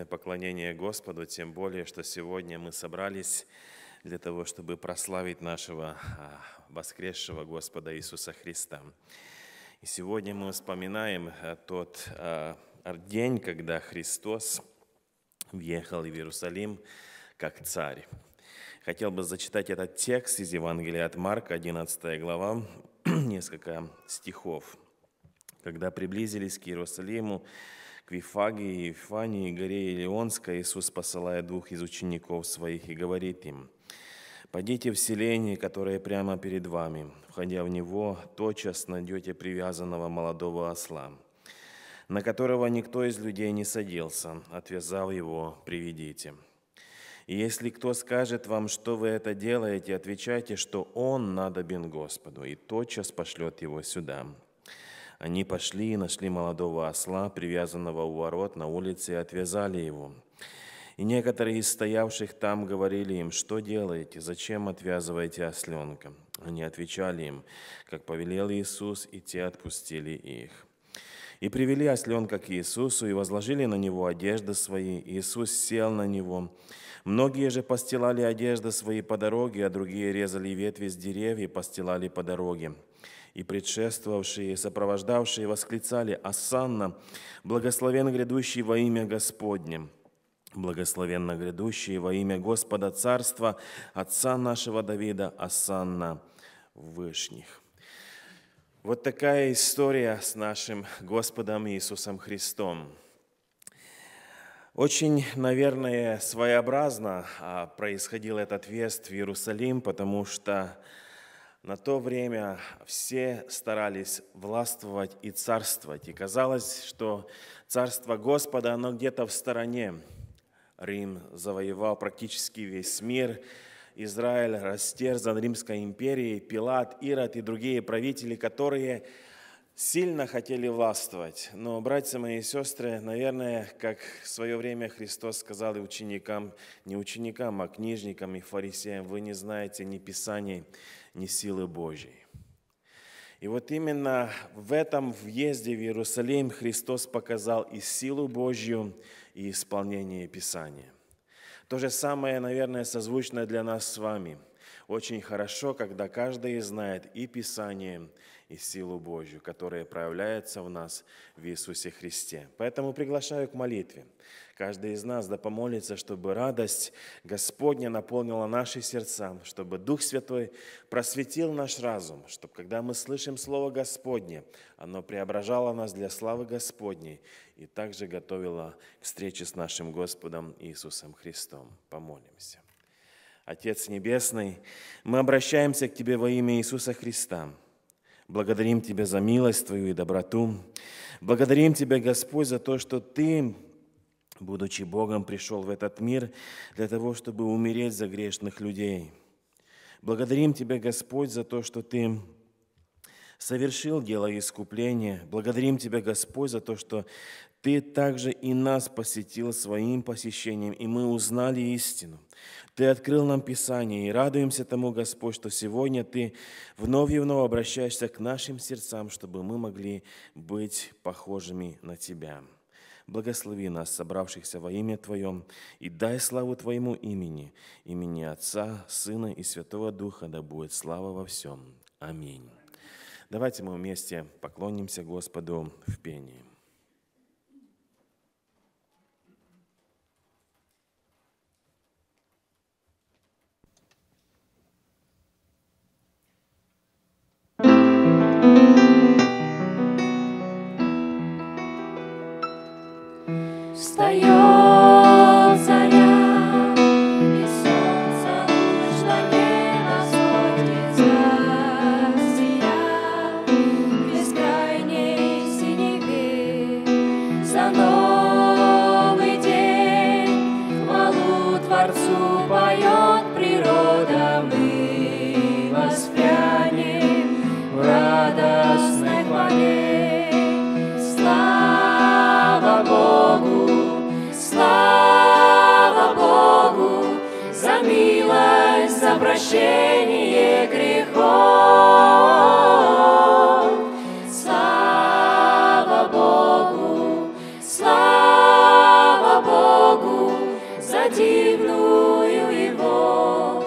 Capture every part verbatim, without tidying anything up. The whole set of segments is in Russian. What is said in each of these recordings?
небесное поклонение Господу, тем более, что сегодня мы собрались для того, чтобы прославить нашего воскресшего Господа Иисуса Христа. И сегодня мы вспоминаем тот день, когда Христос въехал в Иерусалим как царь. Хотел бы зачитать этот текст из Евангелия от Марка, одиннадцатая глава, несколько стихов. «Когда приблизились к Иерусалиму, к Вифагии и Вифании, горе Илионской, Иисус посылает двух из учеников своих и говорит им: «Пойдите в селение, которое прямо перед вами. Входя в него, тотчас найдете привязанного молодого осла, на которого никто из людей не садился. Отвязав его, приведите. И если кто скажет вам, что вы это делаете, отвечайте, что он надобен Господу, и тотчас пошлет его сюда». Они пошли и нашли молодого осла, привязанного у ворот на улице, и отвязали его. И некоторые из стоявших там говорили им: «Что делаете? Зачем отвязываете осленка?» Они отвечали им, как повелел Иисус, и те отпустили их. И привели осленка к Иисусу, и возложили на него одежды свои. Иисус сел на него. Многие же постилали одежды свои по дороге, а другие резали ветви с деревьев и постилали по дороге. И предшествовавшие и сопровождавшие восклицали: «Осанна, благословен грядущий во имя Господне! Благословенно грядущий во имя Господа Царства, Отца нашего Давида, осанна в вышних». Вот такая история с нашим Господом Иисусом Христом. Очень, наверное, своеобразно происходил этот въезд в Иерусалим, потому что на то время все старались властвовать и царствовать. И казалось, что царство Господа, оно где-то в стороне. Рим завоевал практически весь мир. Израиль растерзан Римской империей. Пилат, Ирод и другие правители, которые сильно хотели властвовать. Но, братья мои и сестры, наверное, как в свое время Христос сказал и ученикам, не ученикам, а книжникам и фарисеям: «Вы не знаете ни Писаний, ни силы Божьей». И вот именно в этом въезде в Иерусалим Христос показал и силу Божью, и исполнение Писания. То же самое, наверное, созвучно для нас с вами. Очень хорошо, когда каждый знает и Писание, и силу Божью, которая проявляется в нас в Иисусе Христе. Поэтому приглашаю к молитве. Каждый из нас да помолится, чтобы радость Господня наполнила наши сердца, чтобы Дух Святой просветил наш разум, чтобы, когда мы слышим Слово Господне, оно преображало нас для славы Господней и также готовило к встрече с нашим Господом Иисусом Христом. Помолимся. Отец Небесный, мы обращаемся к Тебе во имя Иисуса Христа. Благодарим Тебя за милость Твою и доброту. Благодарим Тебя, Господь, за то, что Ты, будучи Богом, пришел в этот мир для того, чтобы умереть за грешных людей. Благодарим Тебя, Господь, за то, что Ты совершил дело искупления. Благодарим Тебя, Господь, за то, что Ты также и нас посетил своим посещением, и мы узнали истину. Ты открыл нам Писание, и радуемся тому, Господь, что сегодня Ты вновь и вновь обращаешься к нашим сердцам, чтобы мы могли быть похожими на Тебя. Благослови нас, собравшихся во имя Твоем, и дай славу Твоему имени, имени Отца, Сына и Святого Духа, да будет слава во всем. Аминь. Давайте мы вместе поклонимся Господу в пении. Встает заря, и солнце луч на небо смотрит, засиял в бескрайней синеве. За новый день хвалу Творцу поет природа, мы воспрянем в радостной хвале. Слава Богу, слава Богу, за милость, за прощение грехов. Слава Богу, слава Богу, дивную Его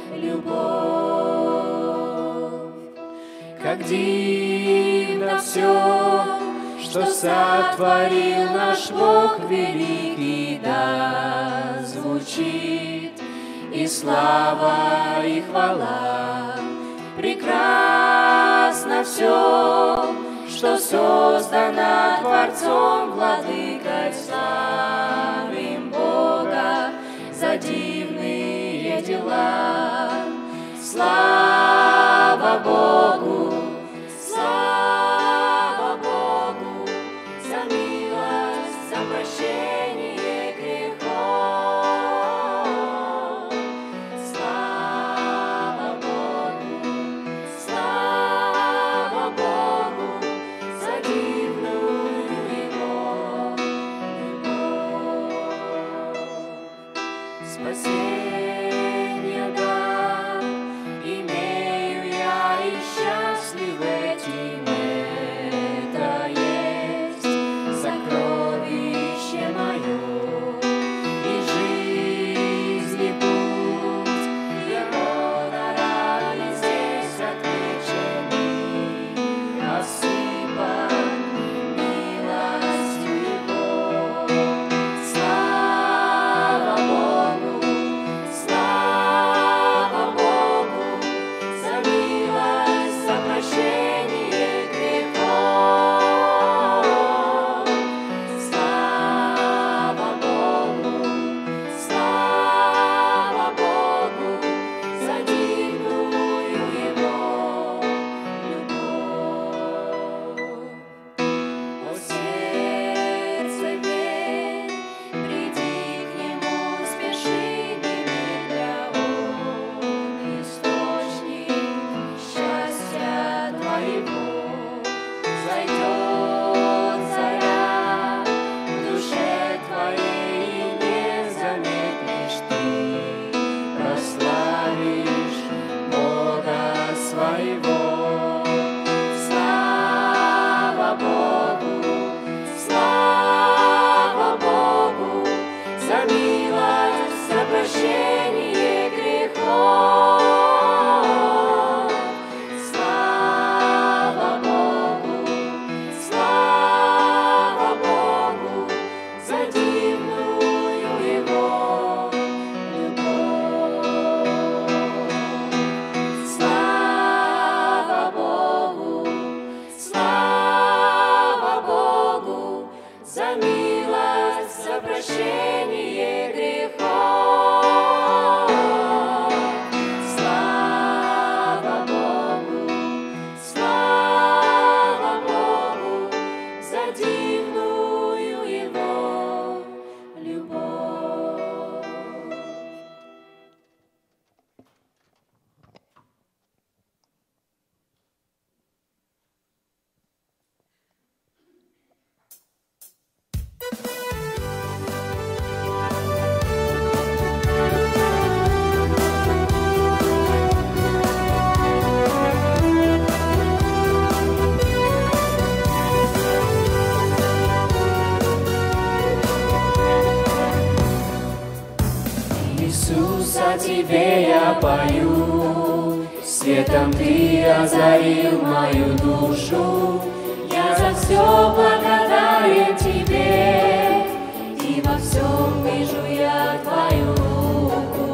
любовь. Как дивно все, что сотворил наш Бог великий, да звучит и слава, и хвала. Прекрасно все, что создано Творцом, Владыкой, славим Бога за дивные дела. Слава Богу, слава Богу, за милость, за прощение грехов. Слава Богу, слава Богу, за дивную Его любовь. Спасение дар имею я, и счастлив этим, это есть сокровище мое, и жизни путь Его дарами здесь отмеченный, осыпан милостью Его. Слава Богу, слава Богу, за милость, за прощение грехов. Слава Богу, слава Богу, за дивную Его любовь. О сердце верь, приди к Нему, спеши немедля, Он источник счастья твоего. Зайдет заря в душе твоей, и не заметишь ты, прославишь Бога своего. Слава Богу, слава Богу, за милость, за прощение грехов. Слава Богу, слава Богу, за дивную Его любовь. Слава Богу, слава Богу, за милость, за прощение грехов. Слава Богу, слава Богу, за дивную Его любовь. Иисус, о Тебе я пою, светом Ты озарил мою душу. Я за все благодарен Тебе, и во всем вижу я Твою руку.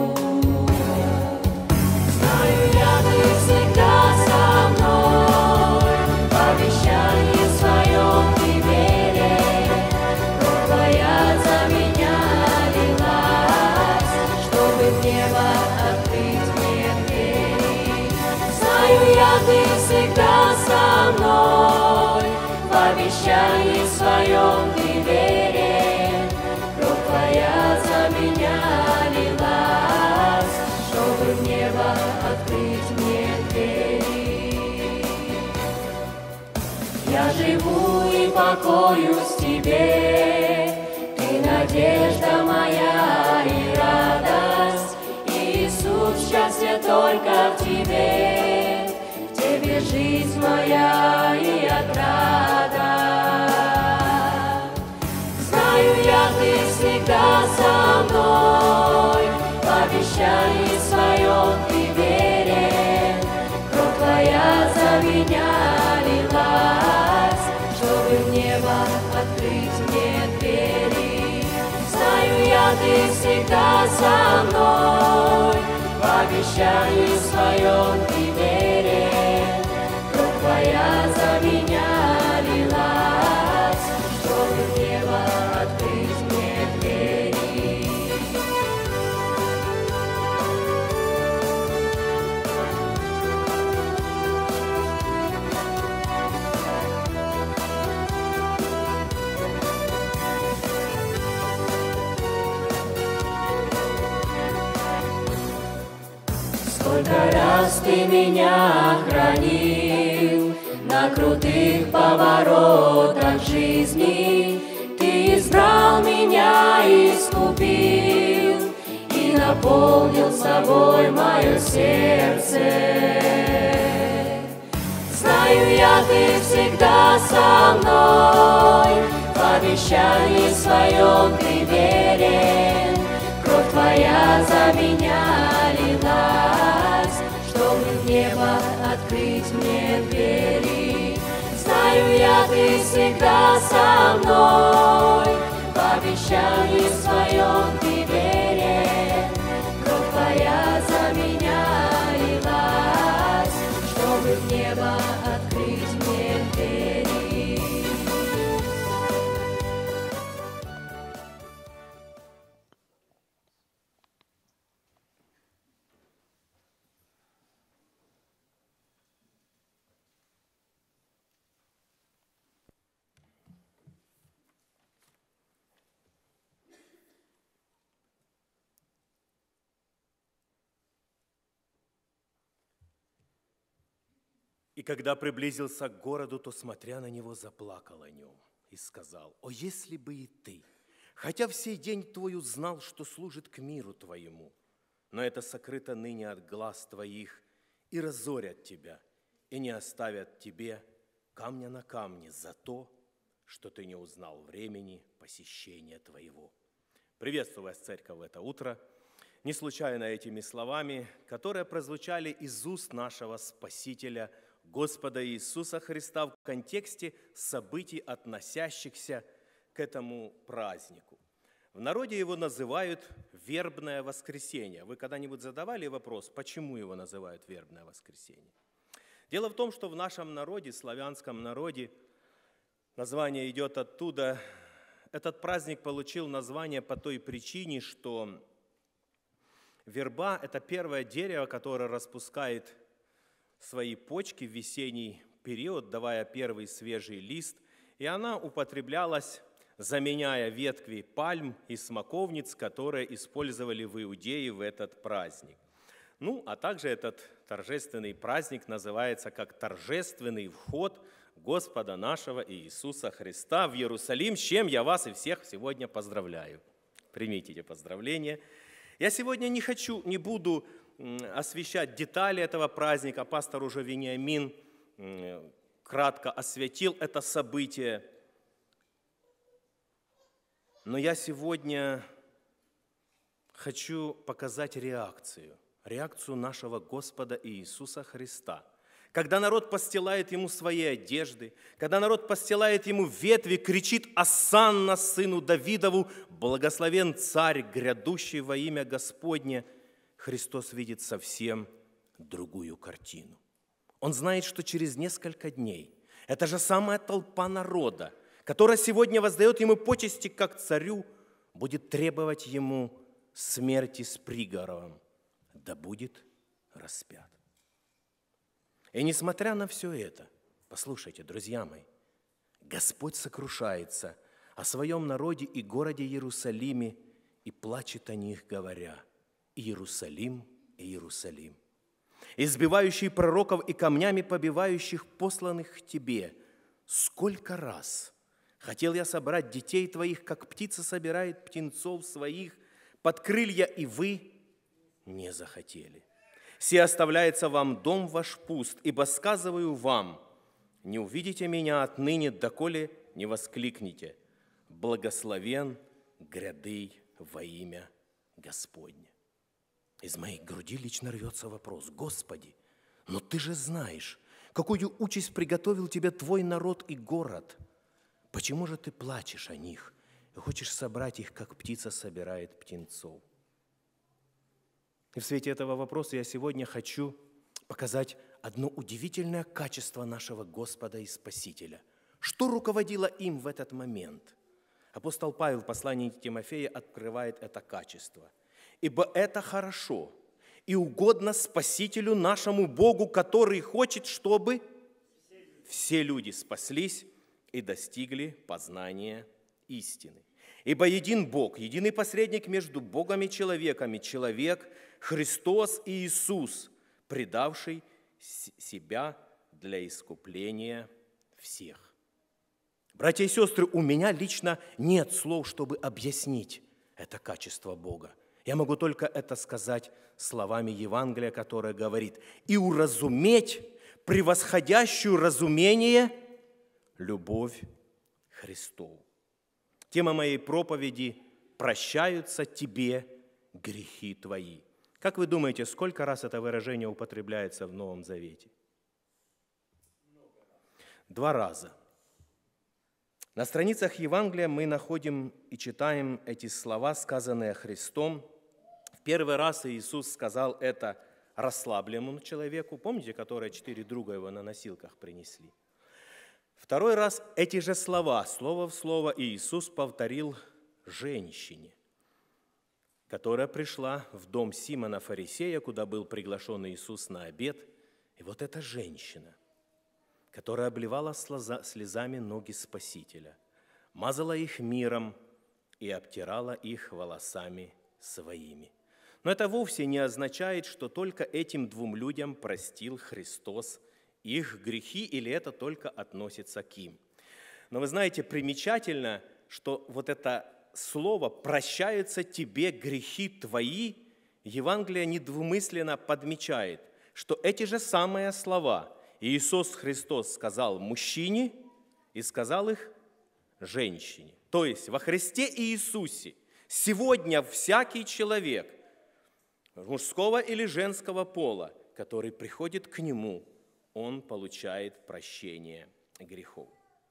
Знаю я, Ты всегда со мной, в обещании своем Ты верен. Кровь Твоя за меня лилась, чтобы в небо открыть мне двери. Знаю я, Ты всегда со мной, в обещании своем Ты верен. Кровь Твоя за меня лилась, чтобы в небо открыть мне двери. Я живу и покоюсь в Тебе, Ты надежда моя и радость. Иисус, счастье только в Тебе, в Тебе жизнь моя и отрада. Знаю я, Ты всегда всегда со мной, в обещании своем ты верен. Кровь твоя за меня лилась, чтобы в небо открыть мне двери. Знаю я, ты всегда со мной, в обещании своем ты верен. Кровь твоя за меня лилась, чтобы в небо открыть мне двери. Сколько раз ты меня хранил на крутых поворотах жизни, ты избрал меня, искупил и наполнил собой мое сердце. Знаю я, ты всегда со мной, в обещании своем ты верен. Кровь твоя за меня лилась, чтобы в небо открыть мне двери. Знаю я, ты всегда со мной, в обещании своем ты верен. Кровь твоя за меня лилась, чтобы в небо открыть мне двери. И когда приблизился к городу, то, смотря на него, заплакал о нем и сказал: «О, если бы и ты, хотя в сей день твой узнал, что служит к миру твоему, но это сокрыто ныне от глаз твоих, и разорят тебя, и не оставят тебе камня на камне за то, что ты не узнал времени посещения твоего». Приветствую вас, церковь, в это утро. Не случайно этими словами, которые прозвучали из уст нашего Спасителя, Господа Иисуса Христа, в контексте событий, относящихся к этому празднику. В народе его называют вербное воскресенье. Вы когда-нибудь задавали вопрос, почему его называют вербное воскресенье? Дело в том, что в нашем народе, славянском народе, название идет оттуда. Этот праздник получил название по той причине, что верба – это первое дерево, которое распускает свои почки в весенний период, давая первый свежий лист, и она употреблялась, заменяя ветви пальм и смоковниц, которые использовали в Иудее в этот праздник. Ну, а также этот торжественный праздник называется как торжественный вход Господа нашего Иисуса Христа в Иерусалим, с чем я вас и всех сегодня поздравляю. Примите эти поздравления. Я сегодня не хочу, не буду освещать детали этого праздника. Пастор уже Вениамин кратко осветил это событие. Но я сегодня хочу показать реакцию, реакцию нашего Господа Иисуса Христа. Когда народ постилает Ему свои одежды, когда народ постилает Ему ветви, кричит: «Осанна сыну Давидову, благословен царь, грядущий во имя Господне», Христос видит совсем другую картину. Он знает, что через несколько дней эта же самая толпа народа, которая сегодня воздает Ему почести как царю, будет требовать Ему смерти с приговором, да будет распят. И несмотря на все это, послушайте, друзья мои, Господь сокрушается о своем народе и городе Иерусалиме и плачет о них, говоря: «Иерусалим, Иерусалим, избивающий пророков и камнями побивающих посланных к тебе, сколько раз хотел я собрать детей твоих, как птица собирает птенцов своих под крылья, и вы не захотели. Се оставляется вам дом ваш пуст, ибо сказываю вам, не увидите меня отныне, доколе не воскликнете: благословен гряды во имя Господне. Из моей груди лично рвется вопрос: Господи, но Ты же знаешь, какую участь приготовил Тебе Твой народ и город. Почему же Ты плачешь о них и хочешь собрать их, как птица собирает птенцов? И в свете этого вопроса я сегодня хочу показать одно удивительное качество нашего Господа и Спасителя. Что руководило им в этот момент? Апостол Павел в послании Тимофея открывает это качество. «Ибо это хорошо и угодно Спасителю нашему Богу, который хочет, чтобы все люди спаслись и достигли познания истины. Ибо един Бог, единый посредник между Богом и человеками, человек Христос Иисус, предавший себя для искупления всех». Братья и сестры, у меня лично нет слов, чтобы объяснить это качество Бога. Я могу только это сказать словами Евангелия, которое говорит: «И уразуметь превосходящую разумение любовь Христову». Тема моей проповеди «Прощаются тебе грехи твои». Как вы думаете, сколько раз это выражение употребляется в Новом Завете? Два раза. На страницах Евангелия мы находим и читаем эти слова, сказанные Христом. В первый раз Иисус сказал это расслабленному человеку, помните, которые четыре друга его на носилках принесли. Второй раз эти же слова, слово в слово, Иисус повторил женщине, которая пришла в дом Симона Фарисея, куда был приглашен Иисус на обед. И вот эта женщина, которая обливала слезами ноги Спасителя, мазала их миром и обтирала их волосами своими. Но это вовсе не означает, что только этим двум людям простил Христос их грехи, или это только относится к им. Но вы знаете, примечательно, что вот это слово «прощаются тебе грехи твои» Евангелие недвусмысленно подмечает, что эти же самые слова Иисус Христос сказал мужчине и сказал их женщине. То есть во Христе Иисусе сегодня всякий человек мужского или женского пола, который приходит к Нему, он получает прощение грехов.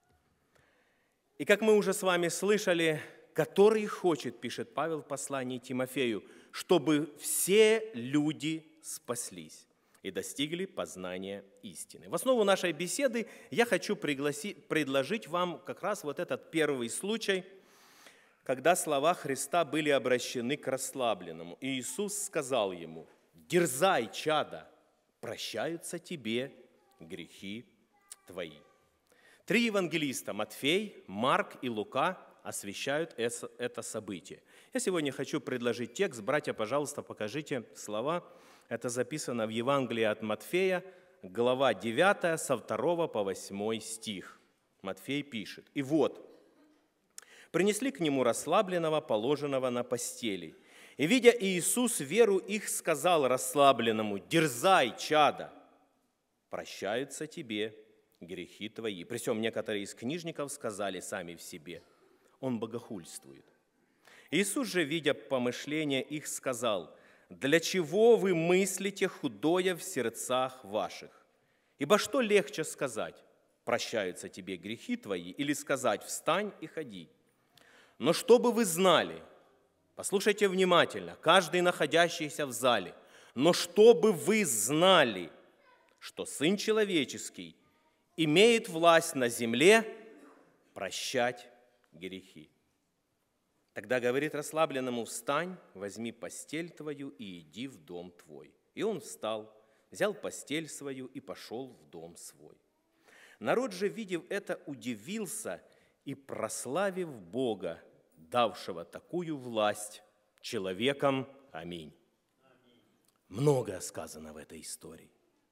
И как мы уже с вами слышали, который хочет, пишет Павел в послании Тимофею, чтобы все люди спаслись и достигли познания истины. В основу нашей беседы я хочу пригласить, предложить вам как раз вот этот первый случай, когда слова Христа были обращены к расслабленному. И Иисус сказал ему: «Дерзай, чадо, прощаются тебе грехи твои». Три евангелиста, Матфей, Марк и Лука, освещают это событие. Я сегодня хочу предложить текст. Братья, пожалуйста, покажите слова. Это записано в Евангелии от Матфея, глава девятая, со второго по восьмой стих. Матфей пишет: «И вот, принесли к нему расслабленного, положенного на постели. И, видя Иисус веру их, сказал расслабленному: дерзай, чадо, прощаются тебе грехи твои». При всем некоторые из книжников сказали сами в себе: он богохульствует. Иисус же, видя помышления их, сказал: для чего вы мыслите худое в сердцах ваших? Ибо что легче сказать: прощаются тебе грехи твои, или сказать: встань и ходи? Но чтобы вы знали, послушайте внимательно, каждый находящийся в зале, но чтобы вы знали, что Сын Человеческий имеет власть на земле прощать грехи. Тогда говорит расслабленному: встань, возьми постель твою и иди в дом твой. И он встал, взял постель свою и пошел в дом свой. Народ же, видев это, удивился и, прославив Бога, давшего такую власть человекам. Аминь. Многое сказано в этой истории.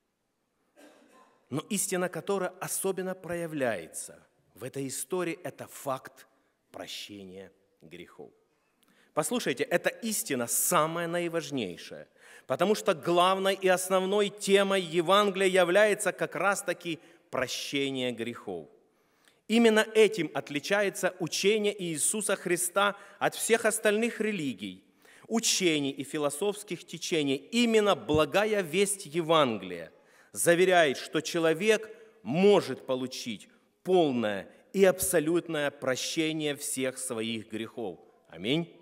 Но истина, которая особенно проявляется в этой истории, это факт прощения грехов. Послушайте, эта истина самая наиважнейшая, потому что главной и основной темой Евангелия является как раз-таки прощение грехов. Именно этим отличается учение Иисуса Христа от всех остальных религий, учений и философских течений. Именно благая весть Евангелия заверяет, что человек может получить полное и абсолютное прощение всех своих грехов. Аминь.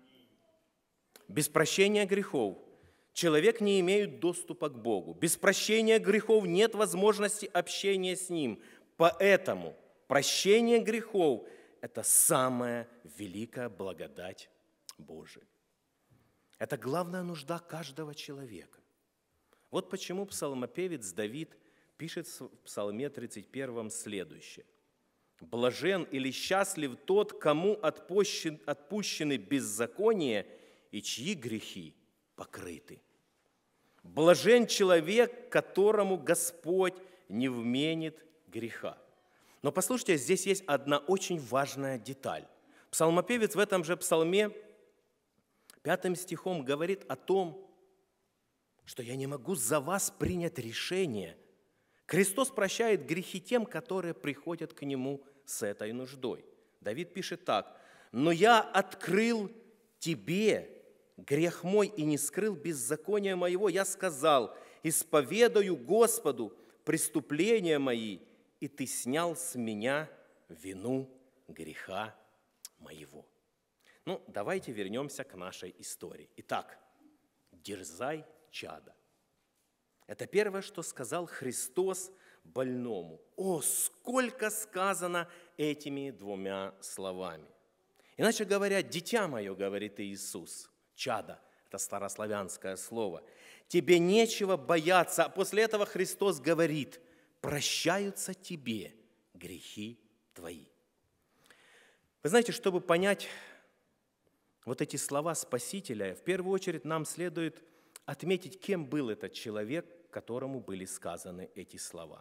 Без прощения грехов человек не имеет доступа к Богу. Без прощения грехов нет возможности общения с Ним. Поэтому прощение грехов – это самая великая благодать Божия. Это главная нужда каждого человека. Вот почему псалмопевец Давид пишет в Псалме тридцать первом следующее. «Блажен или счастлив тот, кому отпущены беззакония и чьи грехи покрыты. Блажен человек, которому Господь не вменит греха». Но послушайте, здесь есть одна очень важная деталь. Псалмопевец в этом же псалме пятым стихом говорит о том, что я не могу за вас принять решение. Христос прощает грехи тем, которые приходят к Нему с этой нуждой. Давид пишет так: «Но я открыл тебе грех мой и не скрыл беззакония моего. Я сказал, исповедаю Господу преступления мои, и Ты снял с меня вину греха моего». Ну, давайте вернемся к нашей истории. Итак, дерзай, чадо. Это первое, что сказал Христос больному. О, сколько сказано этими двумя словами. Иначе говоря, дитя мое, говорит Иисус, чадо, это старославянское слово, тебе нечего бояться. А после этого Христос говорит, прощаются тебе грехи твои. Вы знаете, чтобы понять вот эти слова Спасителя, в первую очередь нам следует отметить, кем был этот человек, которому были сказаны эти слова.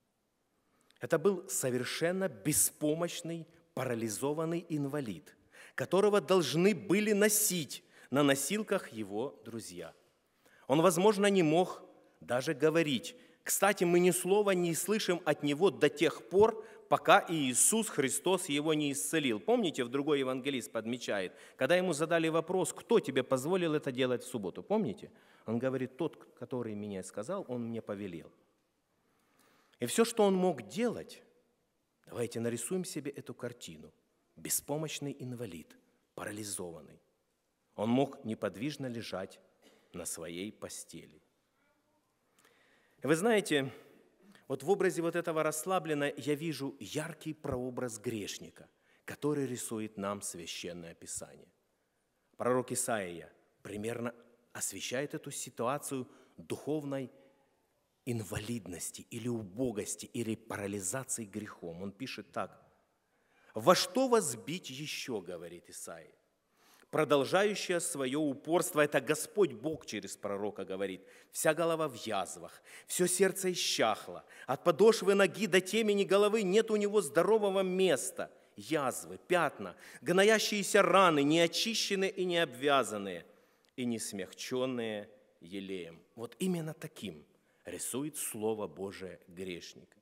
Это был совершенно беспомощный, парализованный инвалид, которого должны были носить на носилках его друзья. Он, возможно, не мог даже говорить. Кстати, мы ни слова не слышим от него до тех пор, пока Иисус Христос его не исцелил. Помните, в другой евангелист подмечает, когда ему задали вопрос, кто тебе позволил это делать в субботу, помните? Он говорит, тот, который меня сказал, он мне повелел. И все, что он мог делать, давайте нарисуем себе эту картину. Беспомощный инвалид, парализованный. Он мог неподвижно лежать на своей постели. И вы знаете, вот в образе вот этого расслабленного я вижу яркий прообраз грешника, который рисует нам Священное Писание. Пророк Исаия примерно освещает эту ситуацию духовной инвалидности или убогости, или парализации грехом. Он пишет так. «Во что вас бить еще, говорит Исаия? Продолжающее свое упорство, это Господь Бог через пророка говорит, вся голова в язвах, все сердце исчахло, от подошвы ноги до темени головы нет у него здорового места, язвы, пятна, гноящиеся раны, неочищенные и не обвязанные, и не смягченные елеем». Вот именно таким рисует Слово Божие грешника.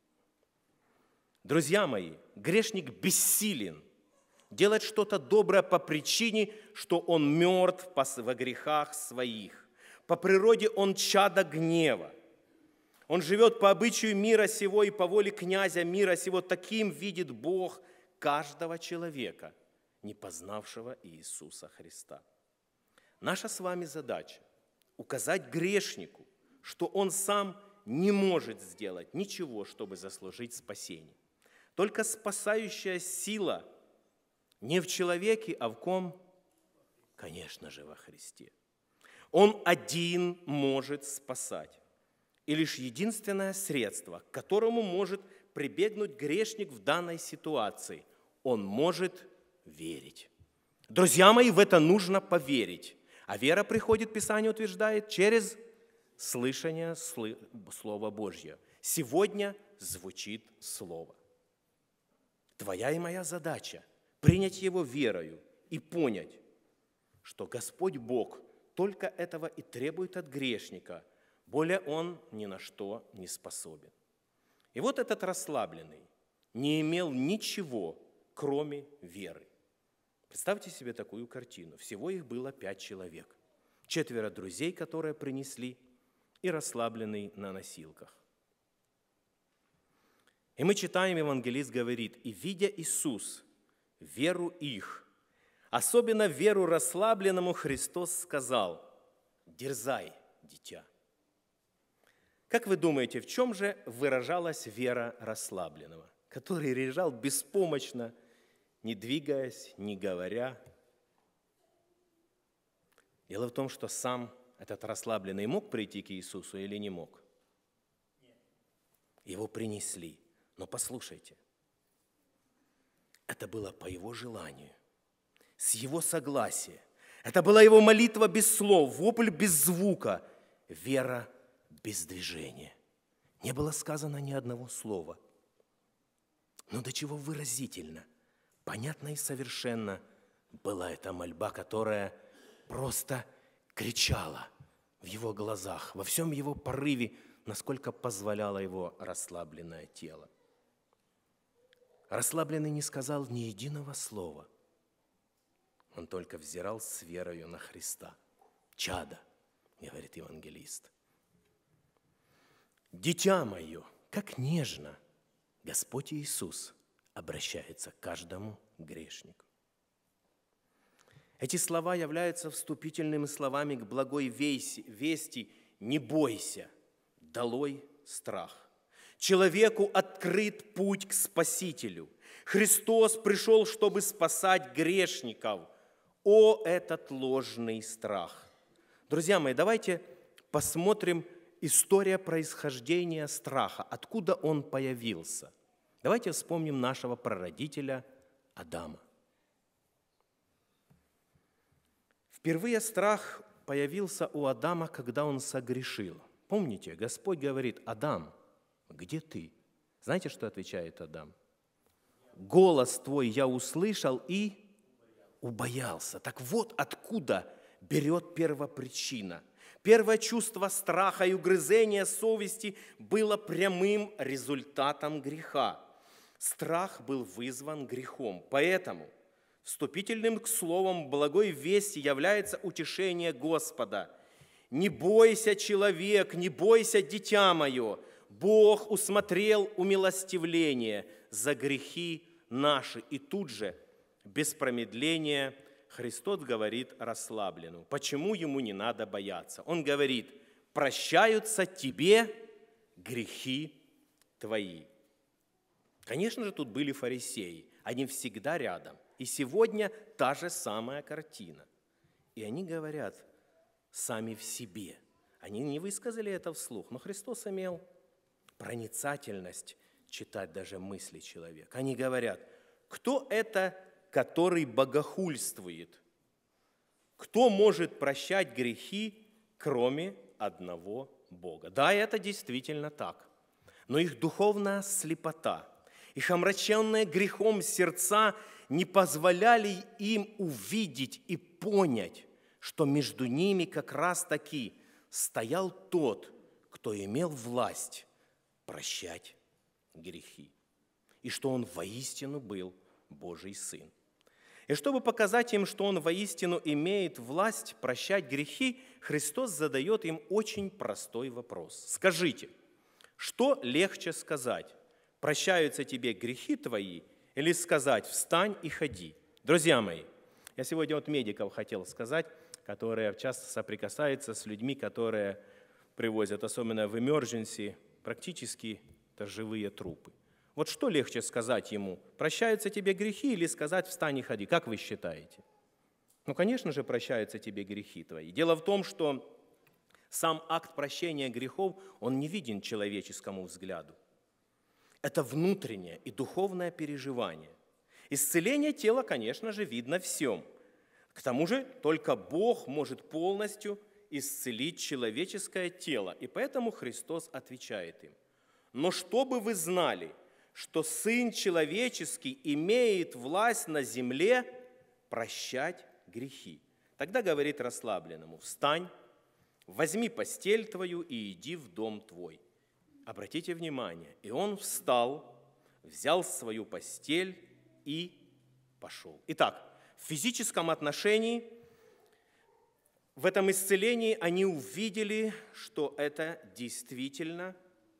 Друзья мои, грешник бессилен делать что-то доброе по причине, что он мертв во грехах своих. По природе он чадо гнева. Он живет по обычаю мира сего и по воле князя мира сего. Таким видит Бог каждого человека, не познавшего Иисуса Христа. Наша с вами задача – указать грешнику, что он сам не может сделать ничего, чтобы заслужить спасение. Только спасающая сила не в человеке, а в ком? Конечно же, во Христе. Он один может спасать. И лишь единственное средство, к которому может прибегнуть грешник в данной ситуации – он может верить. Друзья мои, в это нужно поверить. А вера приходит, Писание утверждает, через слышание Слова Божьего. Сегодня звучит Слово. Твоя и моя задача – принять его верою и понять, что Господь Бог только этого и требует от грешника, более он ни на что не способен. И вот этот расслабленный, не имел ничего, кроме веры. Представьте себе такую картину. Всего их было пять человек. Четверо друзей, которые принесли, и расслабленный на носилках. И мы читаем, евангелист говорит, «И видя Иисус веру их, особенно веру расслабленному, Христос сказал, дерзай, дитя». Как вы думаете, в чем же выражалась вера расслабленного, который лежал беспомощно, не двигаясь, не говоря? Дело в том, что сам этот расслабленный мог прийти к Иисусу или не мог? Его принесли. Но послушайте, это было по его желанию, с его согласия. Это была его молитва без слов, вопль без звука, вера без движения. Не было сказано ни одного слова. Но до чего выразительно, понятно и совершенно была эта мольба, которая просто кричала в его глазах, во всем его порыве, насколько позволяло его расслабленное тело. Расслабленный не сказал ни единого слова. Он только взирал с верою на Христа. «Чадо», — говорит евангелист. «Дитя мое, как нежно Господь Иисус обращается к каждому грешнику». Эти слова являются вступительными словами к благой вести «Не бойся, долой страх». Человеку открыт путь к Спасителю. Христос пришел, чтобы спасать грешников. О, этот ложный страх! Друзья мои, давайте посмотрим историю происхождения страха, откуда он появился. Давайте вспомним нашего прародителя Адама. Впервые страх появился у Адама, когда он согрешил. Помните, Господь говорит: «Адам, где ты?» Знаете, что отвечает Адам? «Голос твой я услышал и убоялся». Так вот откуда берет первопричина. Первое чувство страха и угрызения совести было прямым результатом греха. Страх был вызван грехом. Поэтому вступительным к словам благой вести является утешение Господа. «Не бойся, человек, не бойся, дитя мое, Бог усмотрел умилостивление за грехи наши». И тут же, без промедления, Христос говорит расслабленному. Почему ему не надо бояться? Он говорит: «Прощаются тебе грехи твои». Конечно же, тут были фарисеи. Они всегда рядом. И сегодня та же самая картина. И они говорят сами в себе. Они не высказали это вслух, но Христос имел проницательность читать даже мысли человека. Они говорят: кто это, который богохульствует? Кто может прощать грехи, кроме одного Бога? Да, это действительно так. Но их духовная слепота, их омраченные грехом сердца не позволяли им увидеть и понять, что между ними как раз-таки стоял тот, кто имел власть прощать грехи, и что он воистину был Божий Сын. И чтобы показать им, что он воистину имеет власть прощать грехи, Христос задает им очень простой вопрос. Скажите, что легче сказать? Прощаются тебе грехи твои, или сказать: встань и ходи? Друзья мои, я сегодня от медиков хотел сказать, которые часто соприкасаются с людьми, которые привозят, особенно в emergency, практически это живые трупы. Вот что легче сказать ему: прощаются тебе грехи, или сказать: встань и ходи? Как вы считаете? Ну, конечно же, прощаются тебе грехи твои. Дело в том, что сам акт прощения грехов, он не виден человеческому взгляду. Это внутреннее и духовное переживание. Исцеление тела, конечно же, видно всем. К тому же только Бог может полностью исцелить человеческое тело. И поэтому Христос отвечает им: но чтобы вы знали, что Сын Человеческий имеет власть на земле прощать грехи. Тогда говорит расслабленному: встань, возьми постель твою и иди в дом твой. Обратите внимание, и он встал, взял свою постель и пошел. Итак, в физическом отношении, в этом исцелении они увидели, что это действительно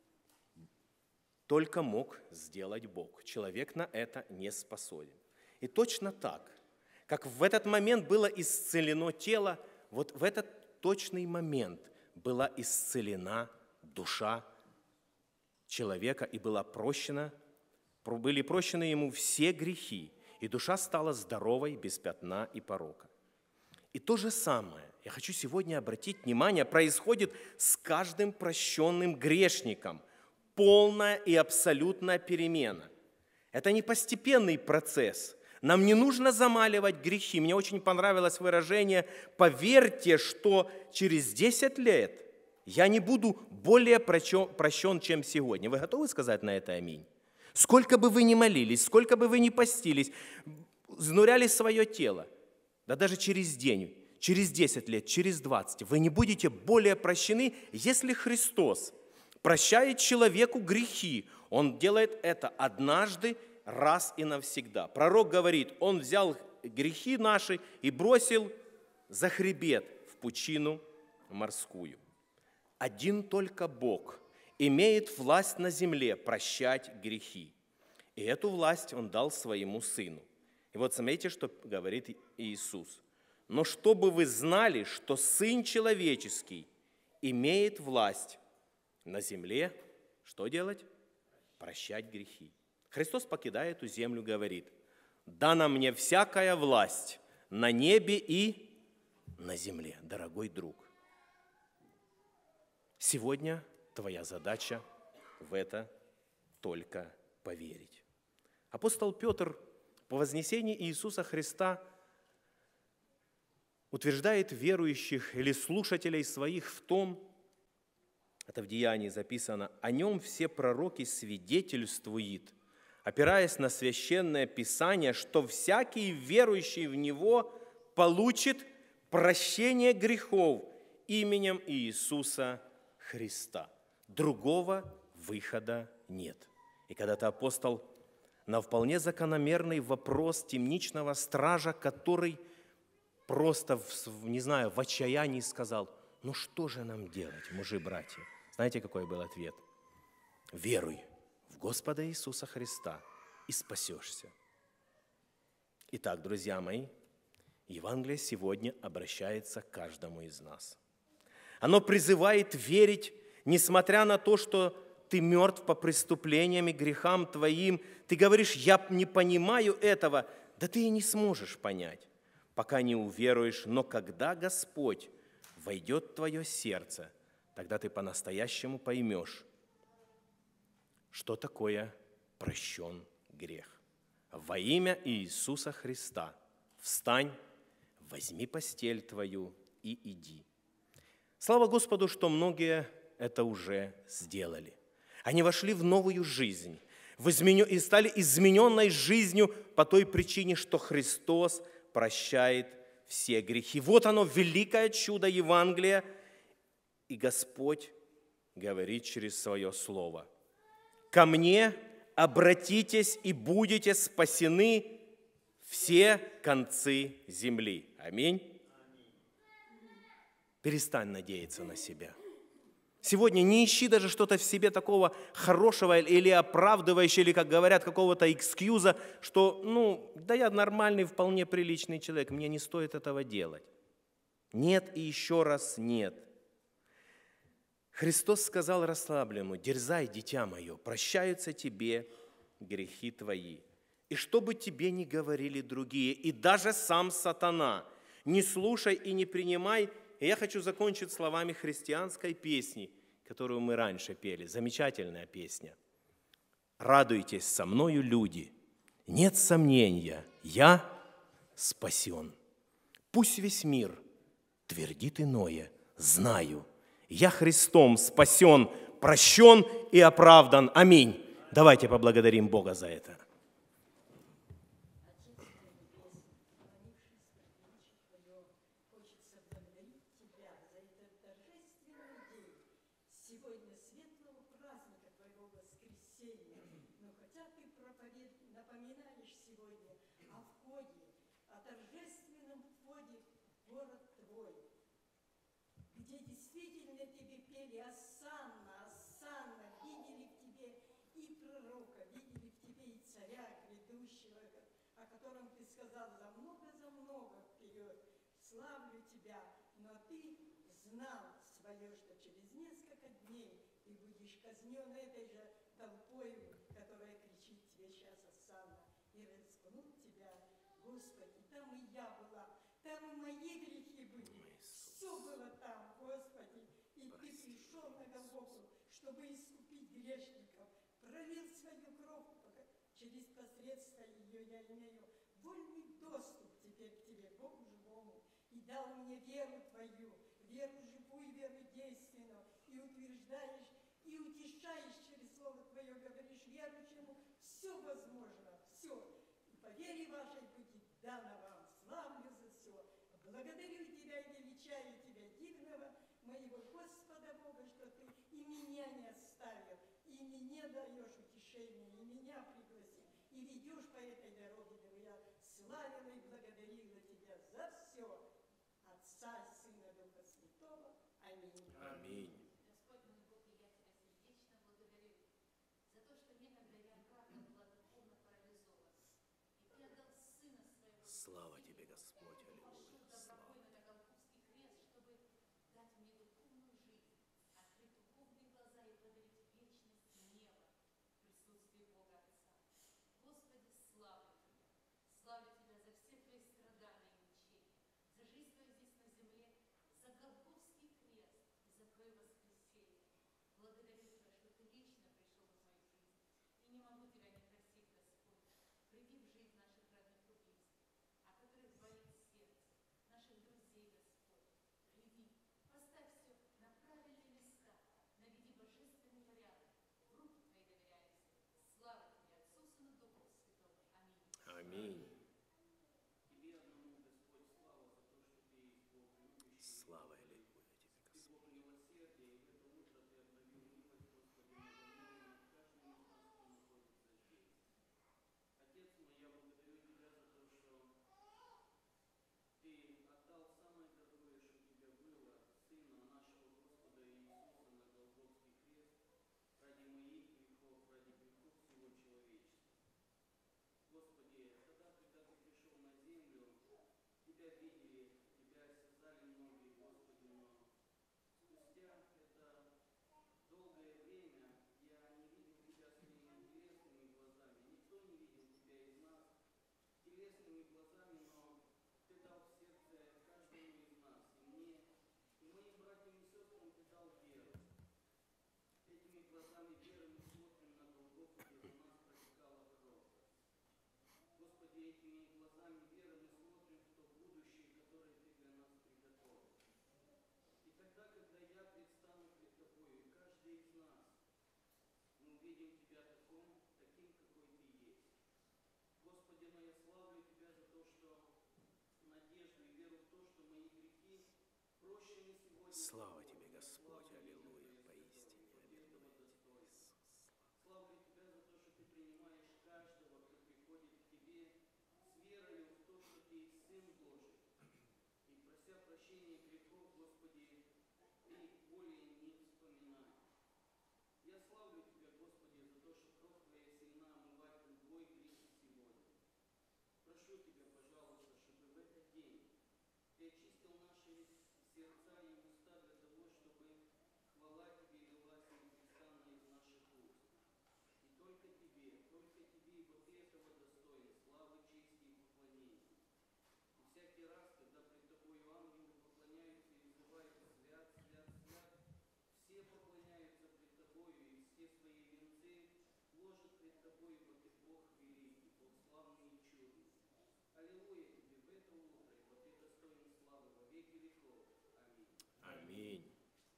только мог сделать Бог. Человек на это не способен. И точно так, как в этот момент было исцелено тело, вот в этот точный момент была исцелена душа человека и была прощена, были прощены ему все грехи, и душа стала здоровой, без пятна и порока. И то же самое, я хочу сегодня обратить внимание, происходит с каждым прощенным грешником. Полная и абсолютная перемена. Это не постепенный процесс. Нам не нужно замаливать грехи. Мне очень понравилось выражение: поверьте, что через десять лет я не буду более прощен, чем сегодня. Вы готовы сказать на это аминь? Сколько бы вы ни молились, сколько бы вы ни постились, изнуряли свое тело, да даже через день, через десять лет, через двадцать, вы не будете более прощены, если Христос прощает человеку грехи. Он делает это однажды, раз и навсегда. Пророк говорит, он взял грехи наши и бросил за хребет в пучину морскую. Один только Бог имеет власть на земле прощать грехи. И эту власть он дал своему Сыну. И вот смотрите, что говорит Иисус. Но чтобы вы знали, что Сын Человеческий имеет власть на земле, что делать? Прощать грехи. Христос, покидая эту землю, говорит, дана мне всякая власть на небе и на земле, дорогой друг. Сегодня твоя задача в это только поверить. Апостол Петр по вознесении Иисуса Христа утверждает верующих или слушателей своих в том, это в Деянии записано, о нем все пророки свидетельствуют, опираясь на священное Писание, что всякий верующий в Него получит прощение грехов именем Иисуса Христа. Другого выхода нет. И когда-то апостол на вполне закономерный вопрос темничного стража, который просто, не знаю, в отчаянии сказал, ну что же нам делать, мужи-братья? Знаете, какой был ответ? Веруй в Господа Иисуса Христа и спасешься. Итак, друзья мои, Евангелие сегодня обращается к каждому из нас. Оно призывает верить, несмотря на то, что ты мертв по преступлениям и грехам твоим. Ты говоришь, я не понимаю этого. Да ты и не сможешь понять, пока не уверуешь. Но когда Господь войдет в твое сердце, тогда ты по-настоящему поймешь, что такое прощен грех. Во имя Иисуса Христа встань, возьми постель твою и иди. Слава Господу, что многие это уже сделали. Они вошли в новую жизнь в изменю... и стали измененной жизнью по той причине, что Христос прощает все грехи. Вот оно, великое чудо Евангелия, и Господь говорит через свое слово. «Ко мне обратитесь и будете спасены все концы земли». Аминь. Перестань надеяться на себя. Сегодня не ищи даже что-то в себе такого хорошего или оправдывающего, или, как говорят, какого-то экскьюза, что, ну, да я нормальный, вполне приличный человек, мне не стоит этого делать. Нет и еще раз нет. Христос сказал расслабленному, дерзай, дитя мое, прощаются тебе грехи твои. И что бы тебе ни говорили другие, и даже сам сатана, не слушай и не принимай. И я хочу закончить словами христианской песни, которую мы раньше пели. Замечательная песня. «Радуйтесь со мною, люди, нет сомнения, я спасен. Пусть весь мир твердит иное, знаю, я Христом спасен, прощен и оправдан. Аминь». Давайте поблагодарим Бога за это. Сегодня светлого праздника Твоего воскресения. воскресенье. Но хотя ты проповед... напоминаешь сегодня о входе, о торжественном входе в город твой, где действительно тебе пели «Осанна, Осанна», видели в тебе и пророка, видели в тебе и царя грядущего, о котором ты сказал за много, за много вперед. Славлю тебя, но ты знал свое, что через несколько дней ты будешь казнен этой же толпой, которая кричит тебе сейчас «Осанна», и распнут тебя, Господи. Там и я была, там и мои грехи были, все было там, Господи. И ты пришел на Голгофу, чтобы искупить грешников, пролил свою кровь, через посредство ее я имею вольный доступ теперь к тебе, Богу живому, и дал мне веру твою, веру живую, веру действенную, и утверждаешь, и утешаешь через слово твое, говоришь, верующему все возможно, все. И по вере вашей будет дано вам, славлю за все. Благодарю тебя и величаю тебя, дивного моего Господа Бога, что ты и меня не оставил, и мне даешь утешение, и меня пригласил, и ведешь по этой дороге, дабы я славила и благодарила тебя за все. Отца, Сына, Духа Святого. Аминь. Аминь. Господь мой Бог, и я тебя сердечно благодарю за то, что некогда я правда была духовно парализована, и ты отдал Сына своего. Слава тебе, Господь, аллилуйя. Пошел добровольно на Голгофский крест, чтобы дать мне духовную жизнь, открыть духовные глаза и подарить вечность неба в присутствии Бога Отца. Господи, славлю Тебя. Славлю Тебя за все Твои страдания и мучения, за жизнь Твою здесь на земле, за Голгофский крест и за Твое воскресение. Благодарю Тебя, что Ты лично пришел в мою жизнь. И не могу Тебя не просить, Господь, приди в жизнь наших родных и близких, о которых болит сердце, наших друзей, Господь. Приди, поставь все на правильные места, наведи божественный порядок. В руки Твои доверяемся. Слава Тебе, Отцу, Сыну, Духу Святому. Аминь. Аминь. Тебе одному, Господь, слава за то, что Ты есть Бог любящий. Слава и аллилуйя тебе, Ты Господь. Бог милосердия, и в это утро Ты обновил милость, Господи, между нами, над каждым из нас, кто находится здесь. Отец мой, я благодарю Тебя за то, что Ты отдал самое дорогое, что у Тебя было, Сына нашего Господа Иисуса на Голгофский крест, ради моих грехов, ради грехов всего человечества. Господи, тогда, когда Ты пришел на землю, Тебя видели, Тебя осязали многие, Господи, но спустя это долгое время я не видел Тебя своими телесными глазами. Никто не видел Тебя из нас телесными глазами, но Ты дал в сердце каждому из нас, и мне, и моим братьям и сестрам Ты дал веру. Этими глазами веры мы смотрим на Голгофу, где у нас протекала кровь. Господи, этими глазами веры мы смотрим в то будущее, которое Ты для нас приготовил. И тогда, когда я предстану пред Тобой, и каждый из нас, мы увидим Тебя таком, таким, какой Ты есть. Господи, но я славлю Тебя за то, что надежду и веру в то, что мои грехи прощены сегодня. Слава Тобой. тебе, Я Господь, славлю Тебя, аллилуйя, Господи, поистине, Господи, этого аллилуйя тебе, достоин. Иисус. Славлю Тебя за то, что Ты принимаешь каждого, кто приходит к Тебе с верою в то, что Ты есть Сын Божий. И прося прощения грехов, Господи, Ты их более не вспоминаешь. Я славлю Тебя, Господи, за то, что кровь Твоя сильна омывать любой грех сегодня. Прошу Тебя, пожалуйста, чтобы в этот день Ты очистил наши сердца и уста для того, чтобы хвала Тебе лилась непрестанно из наших уст. И только Тебе, только Тебе, ибо Ты этого достоин, славы, чести и поклонения. И всякий раз, когда пред Тобою ангелы поклоняются и взывают свят, свят, свят, все поклоняются пред Тобою, и все свои венцы ложат пред Тобою, ибо Ты Бог великий, Бог славный и чудный. Аллилуйя Тебе в это утро, ибо Ты достоин славы во веки веков. Аминь. Аминь.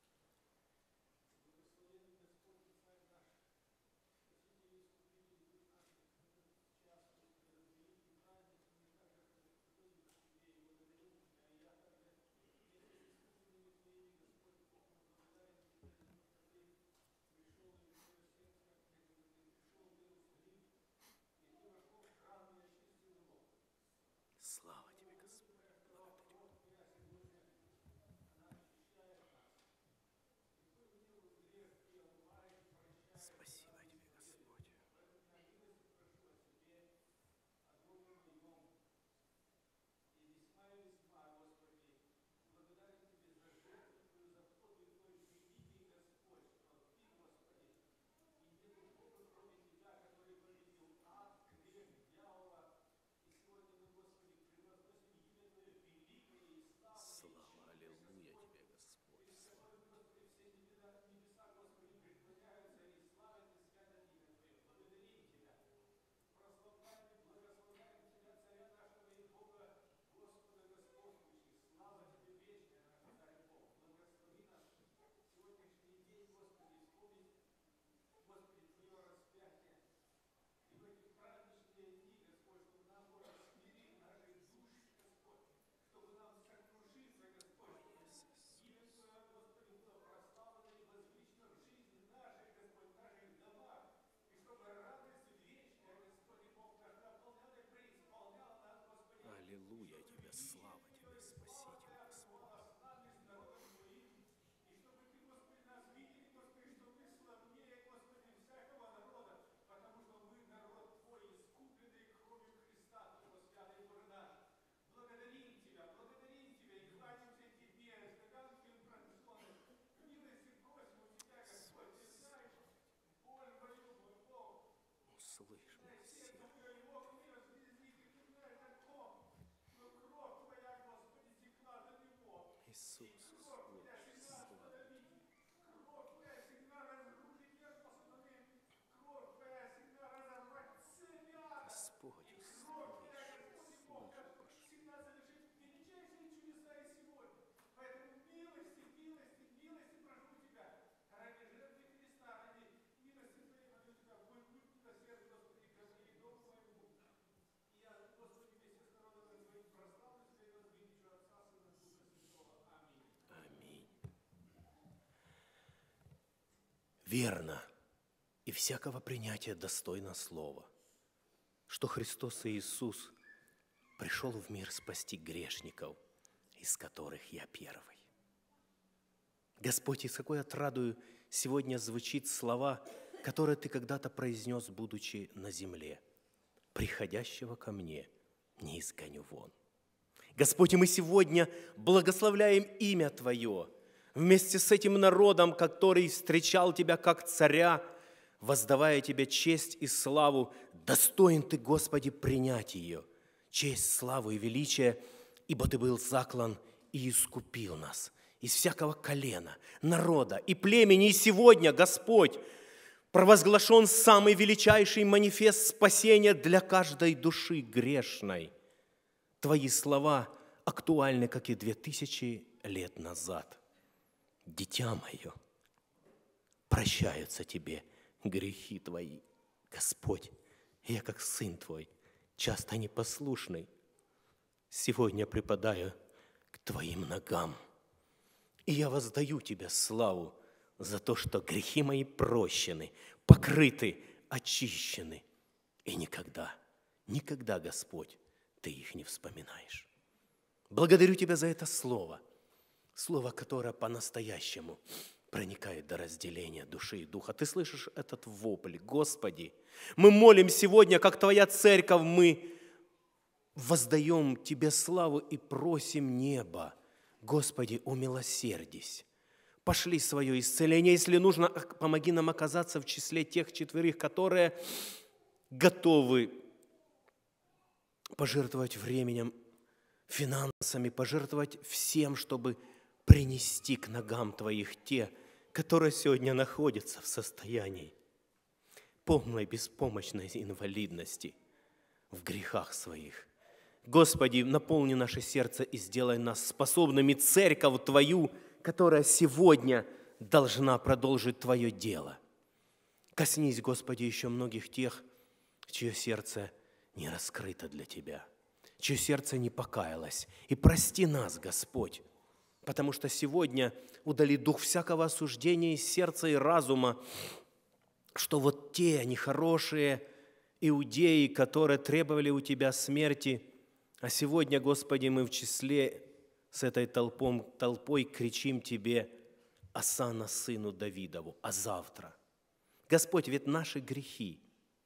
Благословенный Господь и Царь наш, Спаситель и Искупитель душ наших, час, этот великий праздник, мы также приходим к Тебе и благодарим Тебя, и я также вместе с искупленными Твоими, Господь, Бог, мы благодарим Тебя за то, что Ты пришел и в свое сердце, как мне говорили, Тебя, слава Тебе, Спаситель Господь. Услышь меня, Сила. Иисус, услышь, слава Тебе. Господь, услышь, услышь, Боже. Аминь. Верно и всякого принятия достойно слова, что Христос Иисус пришел в мир спасти грешников, из которых я первый. Господь, и с какой отрадою сегодня звучит слова, которые Ты когда-то произнес, будучи на земле. «Приходящего ко мне не изгоню вон». Господь, и мы сегодня благословляем имя Твое вместе с этим народом, который встречал Тебя как царя, воздавая Тебе честь и славу. Достоин Ты, Господи, принять ее, честь, славу и величие, ибо Ты был заклан и искупил нас из всякого колена, народа и племени. И сегодня, Господь, провозглашен самый величайший манифест спасения для каждой души грешной. Твои слова актуальны, как и две тысячи лет назад. Дитя мое, прощаются тебе грехи твои. Господь, я, как сын Твой, часто непослушный, сегодня припадаю к Твоим ногам. И я воздаю Тебе славу за то, что грехи мои прощены, покрыты, очищены. И никогда, никогда, Господь, Ты их не вспоминаешь. Благодарю Тебя за это слово, слово, которое по-настоящему проникает до разделения души и духа. Ты слышишь этот вопль? Господи, мы молим сегодня, как Твоя церковь, мы воздаем Тебе славу и просим неба. Господи, умилосердись. Пошли свое исцеление. Если нужно, помоги нам оказаться в числе тех четверых, которые готовы пожертвовать временем, финансами, пожертвовать всем, чтобы принести к ногам Твоих те, которые сегодня находятся в состоянии полной беспомощной инвалидности в грехах своих. Господи, наполни наше сердце и сделай нас способными церковь Твою, которая сегодня должна продолжить Твое дело. Коснись, Господи, еще многих тех, чье сердце не раскрыто для Тебя, чье сердце не покаялось. И прости нас, Господь, потому что сегодня удали дух всякого осуждения из сердца и разума, что вот те нехорошие иудеи, которые требовали у Тебя смерти, а сегодня, Господи, мы в числе с этой толпом, толпой кричим Тебе: «Осанна сыну Давидову», а завтра. Господь, ведь наши грехи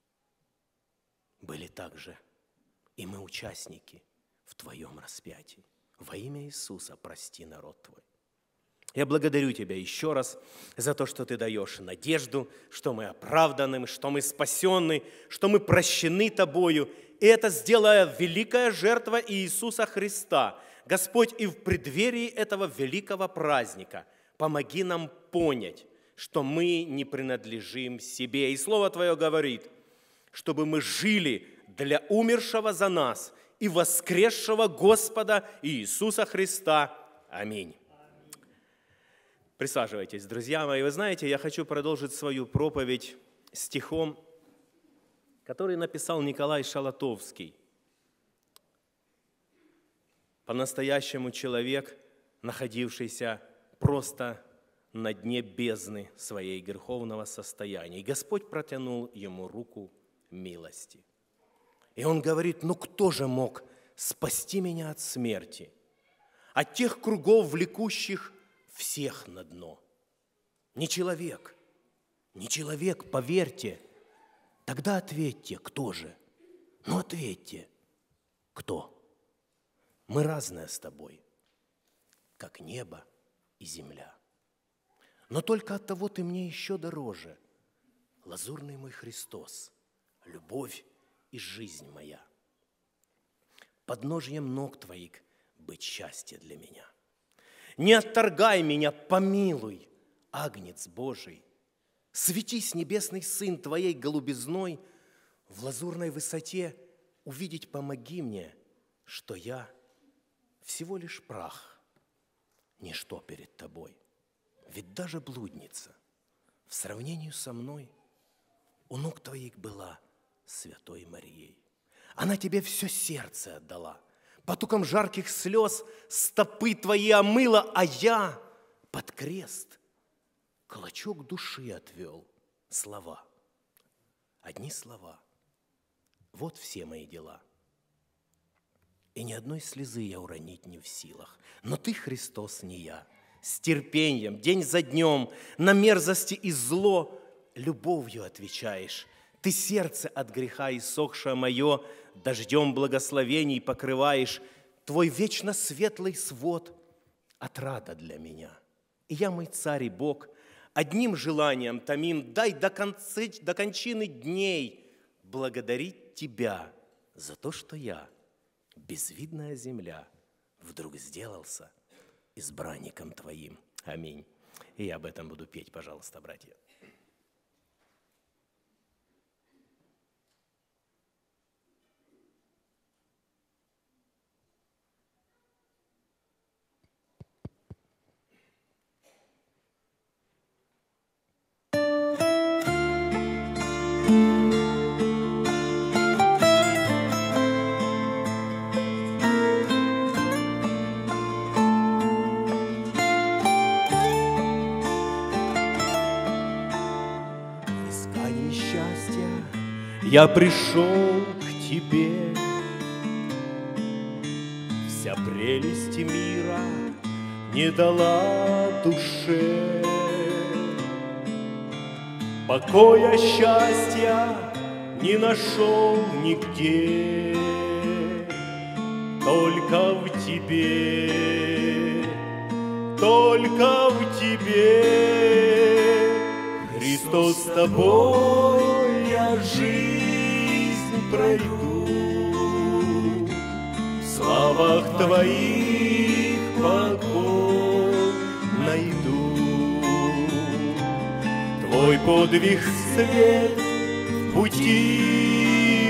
были также, и мы участники в Твоем распятии. Во имя Иисуса прости народ Твой. Я благодарю Тебя еще раз за то, что Ты даешь надежду, что мы оправданы, что мы спасены, что мы прощены Тобою. И это сделала великая жертва Иисуса Христа. Господь, и в преддверии этого великого праздника помоги нам понять, что мы не принадлежим себе. И Слово Твое говорит, чтобы мы жили для умершего за нас и воскресшего Господа Иисуса Христа. Аминь. Присаживайтесь, друзья мои. Вы знаете, я хочу продолжить свою проповедь стихом, который написал Николай Шалатовский. По-настоящему человек, находившийся просто на дне бездны своей греховного состояния. И Господь протянул ему руку милости. И он говорит: ну кто же мог спасти меня от смерти, от тех кругов, влекущих всех на дно. Не человек, не человек, поверьте. Тогда ответьте, кто же? Ну, ответьте, кто? Мы разные с тобой, как небо и земля. Но только от того ты мне еще дороже, лазурный мой Христос, любовь и жизнь моя. Подножьем ног твоих быть счастье для меня. Не отторгай меня, помилуй, Агнец Божий. Светись, небесный Сын, твоей голубизной, в лазурной высоте увидеть помоги мне, что я всего лишь прах, ничто перед тобой. Ведь даже блудница в сравнении со мной у ног твоих была святой Марией. Она тебе все сердце отдала, потоком жарких слез стопы твои омыла, а я под крест клочок души отвел. Слова, одни слова, вот все мои дела. И ни одной слезы я уронить не в силах. Но ты, Христос, не я. С терпением, день за днем, на мерзости и зло любовью отвечаешь. Ты сердце от греха иссохшее мое дождем благословений покрываешь. Твой вечно светлый свод отрада для меня. И я, мой царь и Бог, одним желанием томим, дай до, концы, до кончины дней благодарить Тебя за то, что я, безвидная земля, вдруг сделался избранником Твоим. Аминь. И я об этом буду петь, пожалуйста, братья. Я пришел к тебе, вся прелесть мира не дала душе покоя, счастья не нашел нигде, только в тебе, только в тебе, Христос, с тобой я жизнь пройду, в славах Твоих покой найду. Твой подвиг свет в пути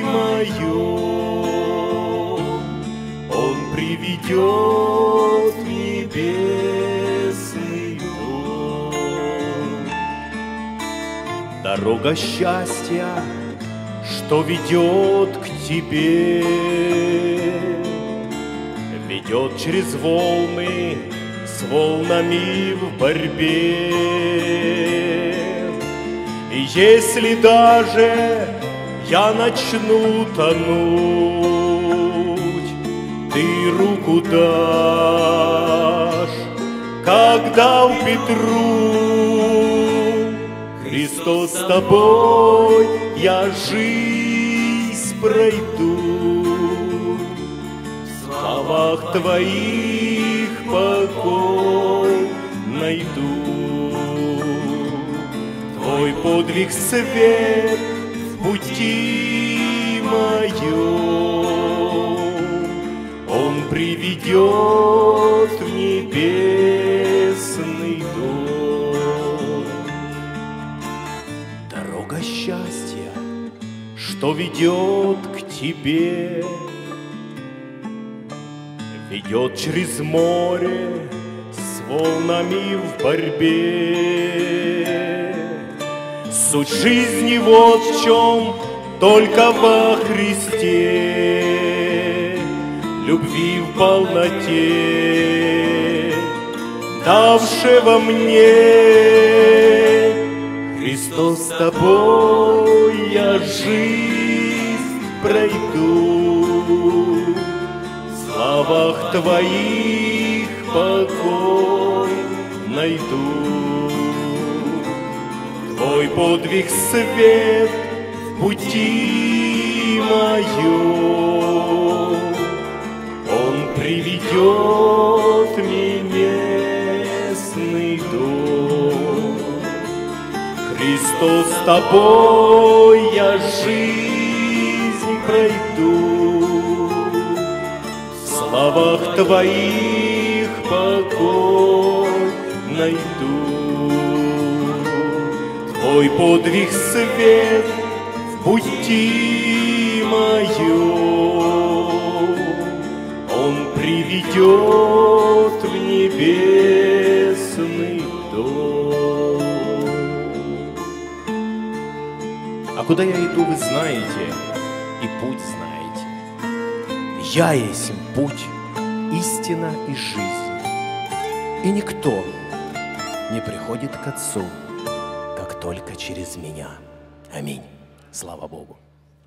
моем, он приведет в небесный дом. Дорога счастья, что ведет к Тебе, ведет через волны, с волнами в борьбе. И если даже я начну тонуть, Ты руку дашь, когда в Петру. Христос, с тобой я жизнь пройду, в славах Твоих покой найду. Твой подвиг свет в пути моем, он приведет в небесный дом. Дорога счастья, что ведет к Тебе, ведет через море с волнами в борьбе. Суть жизни вот в чем, только во Христе, любви в полноте, давшего мне. Христос, с тобой я жизнь пройду, в Твоих покой найду. Твой подвиг свет в пути моем, он приведет мне небесный дом. Христос, с Тобой я жизнь пройду, в словах Твоих покой найду. Твой подвиг свет в пути моем, он приведет в небесный дом. А куда я иду, вы знаете, и путь знаете. Я есть путь, истина и жизнь, и никто не приходит к Отцу, как только через меня. Аминь. Слава Богу.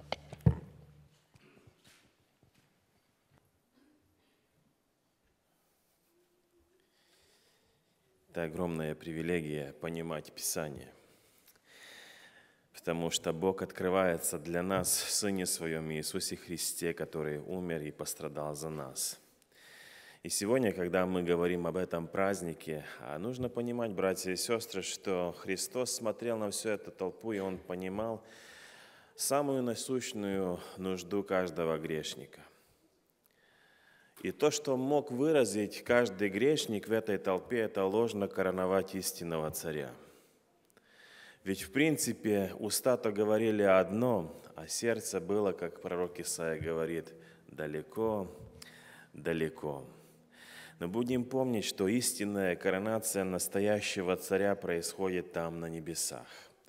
Это огромная привилегия понимать Писание, потому что Бог открывается для нас в Сыне Своем Иисусе Христе, который умер и пострадал за нас. И сегодня, когда мы говорим об этом празднике, нужно понимать, братья и сестры, что Христос смотрел на всю эту толпу, и Он понимал самую насущную нужду каждого грешника. И то, что мог выразить каждый грешник в этой толпе, это ложно короновать истинного царя. Ведь, в принципе, уста-то говорили одно, а сердце было, как пророк Исаия говорит, далеко, далеко. Но будем помнить, что истинная коронация настоящего царя происходит там, на небесах.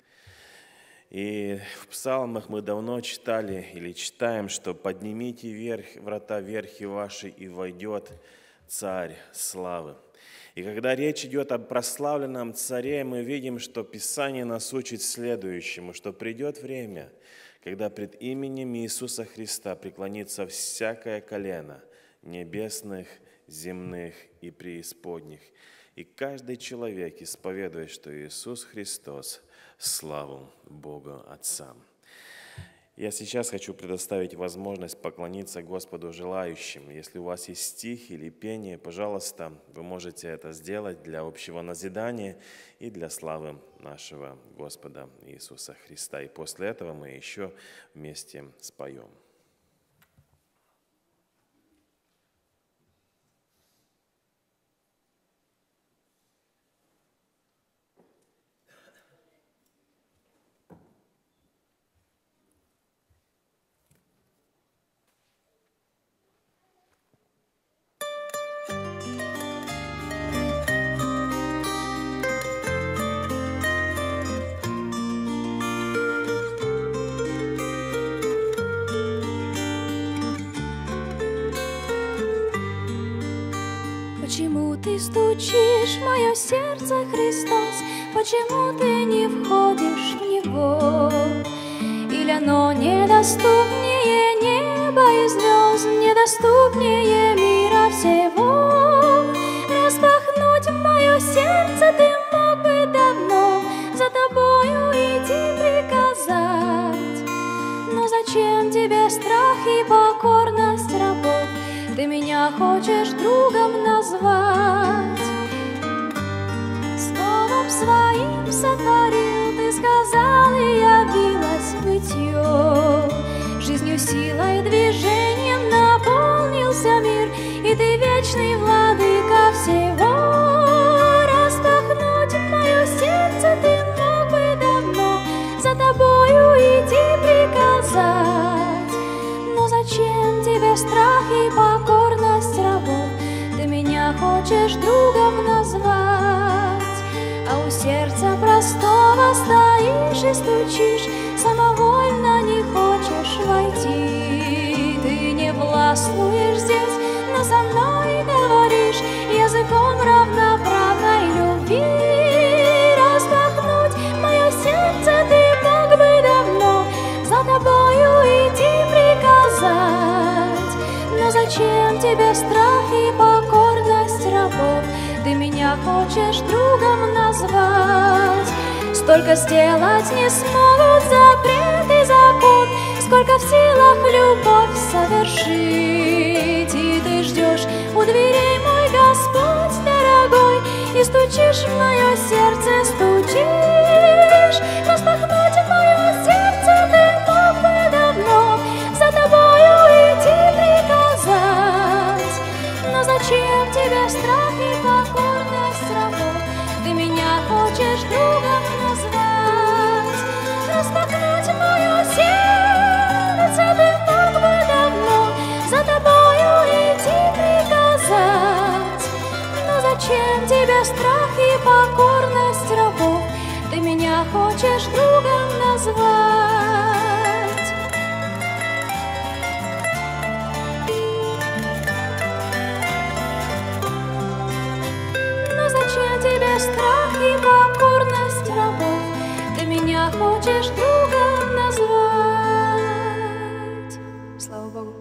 И в псалмах мы давно читали или читаем, что «поднимите вверх, врата верхи ваши, и войдет царь славы». И когда речь идет о прославленном царе, мы видим, что Писание нас учит следующему, что придет время, когда пред именем Иисуса Христа преклонится всякое колено небесных, земных и преисподних, и каждый человек исповедует, что Иисус Христос – славу Богу Отца. Я сейчас хочу предоставить возможность поклониться Господу желающим. Если у вас есть стих или пение, пожалуйста, вы можете это сделать для общего назидания и для славы нашего Господа Иисуса Христа. И после этого мы еще вместе споем. Почему ты стучишь в мое сердце, Христос? Почему ты не входишь в него? Или оно недоступнее неба и звезд, недоступнее мира всего? Распахнуть в мое сердце ты мог бы давно, за тобою идти приказать. Но зачем тебе страх и покорность рабов? Ты меня хочешь другом назвать. Словом своим сотворил, ты сказал, и явилось бытие. Жизнью, силой, движением наполнился мир, и ты вечный владыка всего. Распахнуть мое сердце ты мог бы давно, за тобою идти приказать. Но зачем тебе страх и покорность рабов? Ты меня хочешь другом назвать. А у сердца простого стоишь и стучишь, самовольно не хочешь войти. Ты не властвуешь здесь, но со мной говоришь языком равноправной любви. Распахнуть мое сердце ты мог бы давно, за тобою идти приказать. Но зачем тебе страх и хочешь другом назвать. Столько сделать не смогут запрет и закон, сколько в силах любовь совершить. И ты ждешь у дверей, мой Господь дорогой, и стучишь в мое сердце, стучишь. Распахнуть мое сердце ты мог бы давно, за тобою идти приказать. Но зачем тебе страх и покорность рабов? Ты меня хочешь другом назвать. Распахнуть мое сердце ты мог бы давно, за тобою идти приказать. Но зачем тебе страх и покорность рабов? Ты меня хочешь другом назвать. Но зачем тебе страх и покорность рабов? Ты меня хочешь другом назвать. Слава Богу.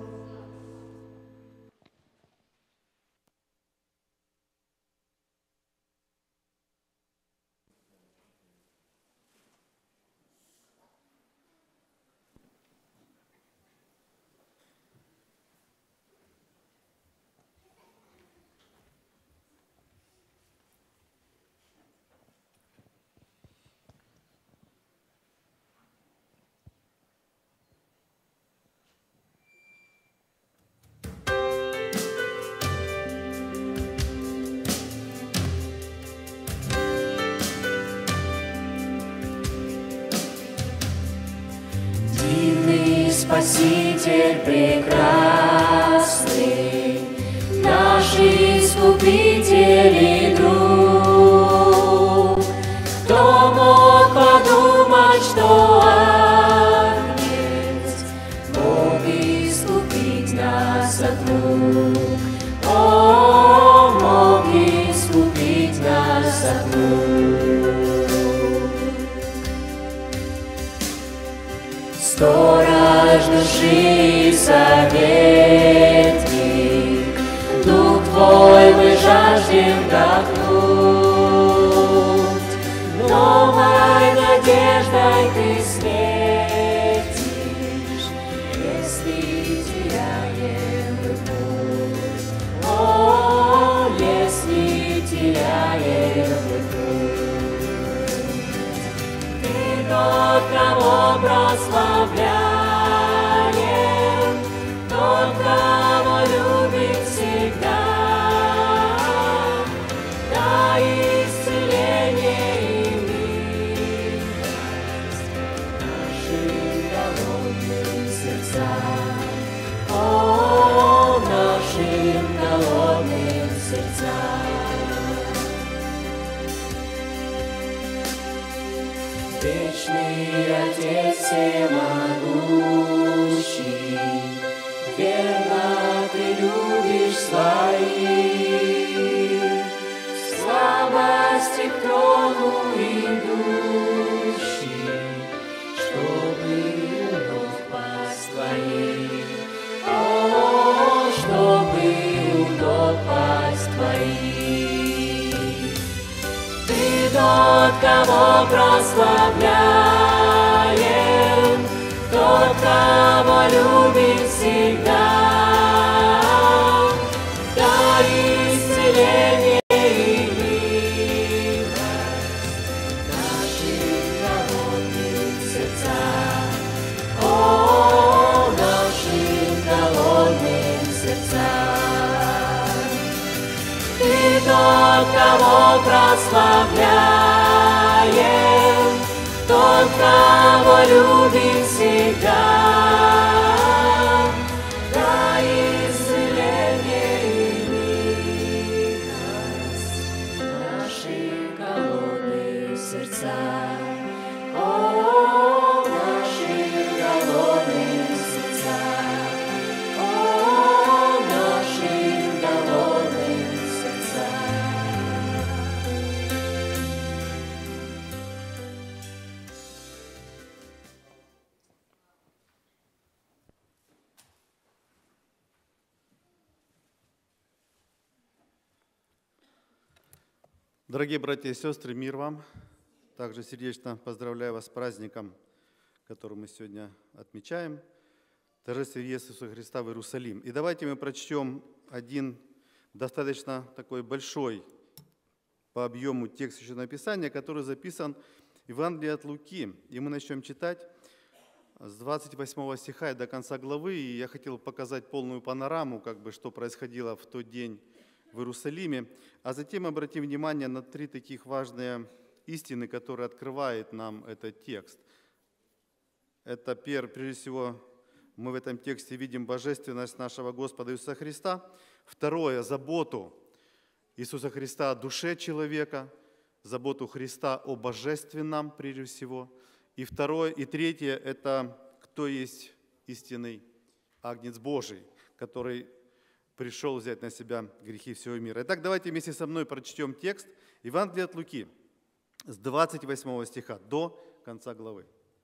Спаситель прекрасный, наш Искупитель и друг. Кто мог подумать, что Агнец мог искупить нас от рук? О, мог искупить нас от рук. Сторож души, советник, дух твой мы жаждем вдохнуть. Новой надеждой ты светишь, если теряем мы путь. О, если теряем мы путь. Ты тот, кого прославляем, тот, кого любим всегда. Дай исцеление и милость нашим голодным сердцам. О, нашим голодным сердцам. Вечный Отец всемогущий, верно ты любишь своих, слабости к трону идущий, чтобы вновь пасть твоих. О, чтобы вновь пасть твоих. Ты тот, кого прославляем, тот, кого любим всегда. Дай исцеление и милость нашим голодным сердцам. О, нашим голодным сердцам. Ты тот, кого прославляем, тот, кого любим всегда. Дай исцеление и милость нашим голодным сердцам. О, нашим голодным сердцам. О, нашим голодным сердцам. Дорогие братья и сестры, мир вам. Также сердечно поздравляю вас с праздником, который мы сегодня отмечаем, торжествие Иисуса Христа в Иерусалим. И давайте мы прочтем один достаточно такой большой по объему текст Священного Писания, который записан в Евангелии от Луки. И мы начнем читать с двадцать восьмого стиха и до конца главы. И я хотел показать полную панораму, как бы, что происходило в тот день в Иерусалиме. А затем обратим внимание на три таких важные истины, которые открывает нам этот текст. Это, прежде всего, мы в этом тексте видим божественность нашего Господа Иисуса Христа. Второе, заботу Иисуса Христа о душе человека, заботу Христа о божественном, прежде всего. И второе, и третье, это кто есть истинный Агнец Божий, который пришел взять на себя грехи всего мира. Итак, давайте вместе со мной прочтем текст Евангелия от Луки с двадцать восьмого стиха до конца главы.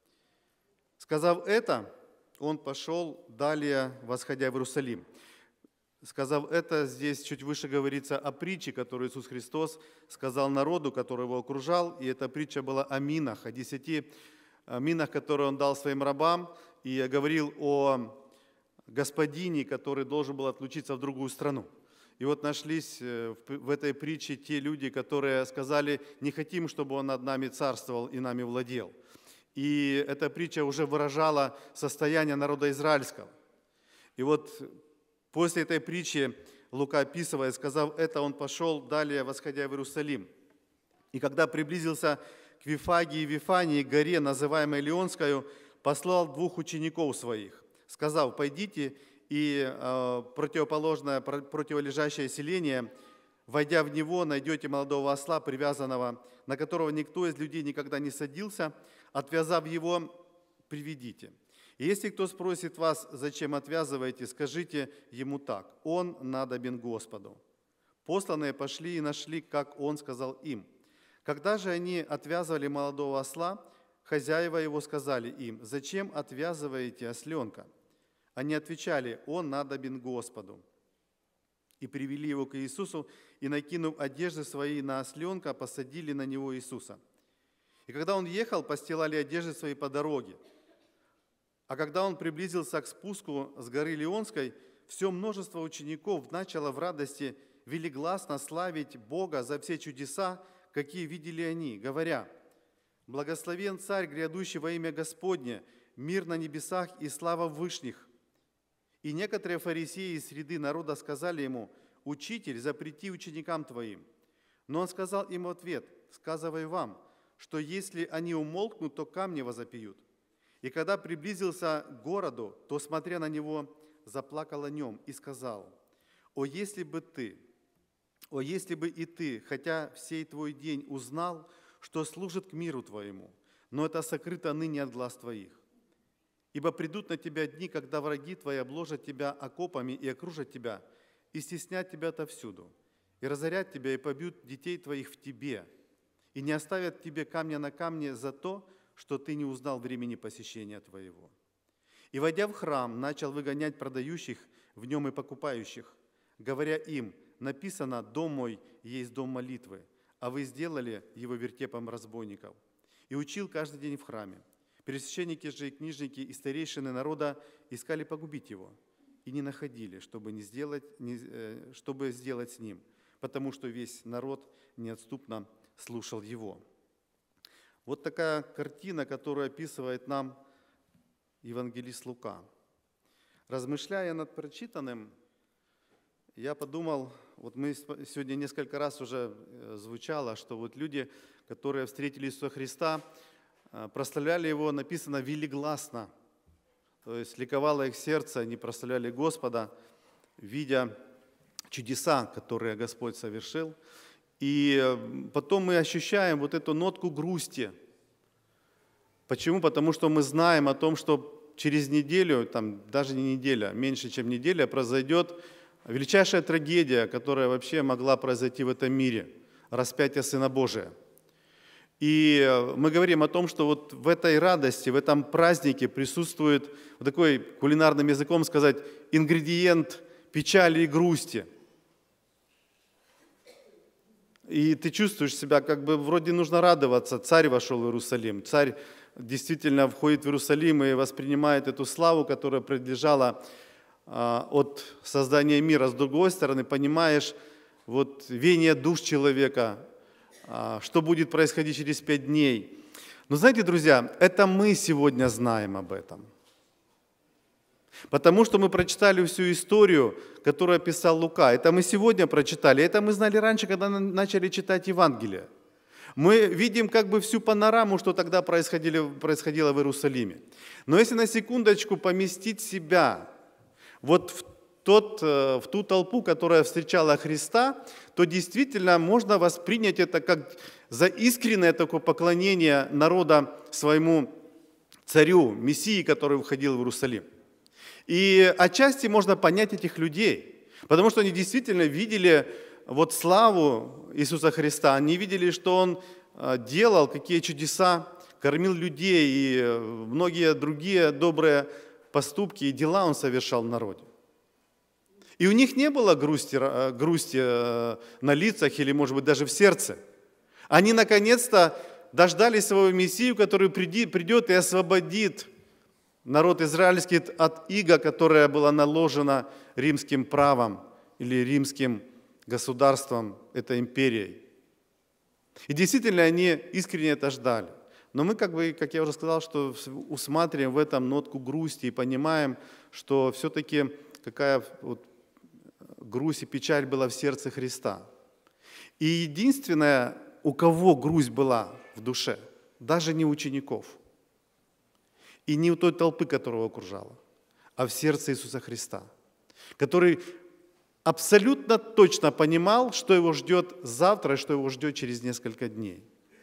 «Сказав это, он пошел далее, восходя в Иерусалим». Сказав это, здесь чуть выше говорится о притче, которую Иисус Христос сказал народу, который его окружал. И эта притча была о минах, о десяти минах, которые он дал своим рабам. И говорил о господине, который должен был отлучиться в другую страну. И вот нашлись в этой притче те люди, которые сказали: не хотим, чтобы он над нами царствовал и нами владел. И эта притча уже выражала состояние народа израильского. И вот после этой притчи Лука описывает: сказав это, он пошел далее, восходя в Иерусалим. И когда приблизился к Вифагии и Вифании, горе, называемой Лионскою, послал двух учеников своих, сказав: пойдите и э, противоположное, противолежащее селение, войдя в него, найдете молодого осла, привязанного, на которого никто из людей никогда не садился, отвязав его, приведите. И если кто спросит вас, зачем отвязываете, скажите ему так: он надобен Господу. Посланные пошли и нашли, как он сказал им. Когда же они отвязывали молодого осла, хозяева его сказали им: зачем отвязываете осленка? Они отвечали: он надобен Господу. И привели его к Иисусу, и, накинув одежды свои на осленка, посадили на него Иисуса. И когда он ехал, постилали одежды свои по дороге. А когда он приблизился к спуску с горы Лионской, все множество учеников начало в радости велигласно славить Бога за все чудеса, какие видели они, говоря: «Благословен Царь, грядущий во имя Господне, мир на небесах и слава в вышних». И некоторые фарисеи из среды народа сказали ему: «Учитель, запрети ученикам твоим». Но он сказал им в ответ: «Сказываю вам, что если они умолкнут, то камни возопьют». И когда приблизился к городу, то, смотря на него, заплакал о нем и сказал: «О, если бы ты, о, если бы и ты, хотя всей твой день узнал, что служит к миру твоему, но это сокрыто ныне от глаз твоих. Ибо придут на тебя дни, когда враги твои обложат тебя окопами и окружат тебя, и стеснят тебя отовсюду, и разорят тебя, и побьют детей твоих в тебе, и не оставят тебе камня на камне за то, что ты не узнал времени посещения твоего». И, войдя в храм, начал выгонять продающих в нем и покупающих, говоря им: «Написано: дом мой есть дом молитвы, а вы сделали его вертепом разбойников». И учил каждый день в храме. Первосвященники же и книжники и старейшины народа искали погубить его, и не находили, чтобы, не сделать, не, чтобы сделать с ним, потому что весь народ неотступно слушал его. Вот такая картина, которую описывает нам евангелист Лука. Размышляя над прочитанным, я подумал, вот мы сегодня несколько раз уже звучало, что вот люди, которые встретили Иисуса Христа, прославляли Его, написано, велигласно. То есть ликовало их сердце, они прославляли Господа, видя чудеса, которые Господь совершил. И потом мы ощущаем вот эту нотку грусти. Почему? Потому что мы знаем о том, что через неделю, там, даже не неделя, меньше чем неделя, произойдет величайшая трагедия, которая вообще могла произойти в этом мире – распятие Сына Божия. И мы говорим о том, что вот в этой радости, в этом празднике присутствует, вот такой кулинарным языком сказать, ингредиент печали и грусти. и ты чувствуешь себя, как бы вроде нужно радоваться. Царь вошел в Иерусалим. Царь действительно входит в Иерусалим и воспринимает эту славу, которая принадлежала а, от создания мира. С другой стороны, понимаешь, вот веяние душ человека, а, что будет происходить через пять дней. Но знаете, друзья, это мы сегодня знаем об этом. Потому что мы прочитали всю историю, которую описал Лука. Это мы сегодня прочитали. Это мы знали раньше, когда начали читать Евангелие. Мы видим как бы всю панораму, что тогда происходило, происходило в Иерусалиме. Но если на секундочку поместить себя вот в, тот, в ту толпу, которая встречала Христа, то действительно можно воспринять это как за искреннее такое поклонение народа своему царю, Мессии, который входил в Иерусалим. И отчасти можно понять этих людей, потому что они действительно видели вот славу Иисуса Христа, они видели, что Он делал, какие чудеса, кормил людей, и многие другие добрые поступки и дела Он совершал в народе. И у них не было грусти, грусти на лицах или, может быть, даже в сердце. Они наконец-то дождались своего Мессию, который придет и освободит народ израильский от ига, которая была наложена римским правом или римским государством, этой империей. И действительно, они искренне это ждали. Но мы, как бы, как я уже сказал, что усматриваем в этом нотку грусти и понимаем, что все-таки какая вот грусть и печаль была в сердце Христа. И единственное, у кого грусть была в душе, даже не учеников, и не у той толпы, которая его окружала, а в сердце Иисуса Христа, который абсолютно точно понимал, что его ждет завтра и что его ждет через несколько дней.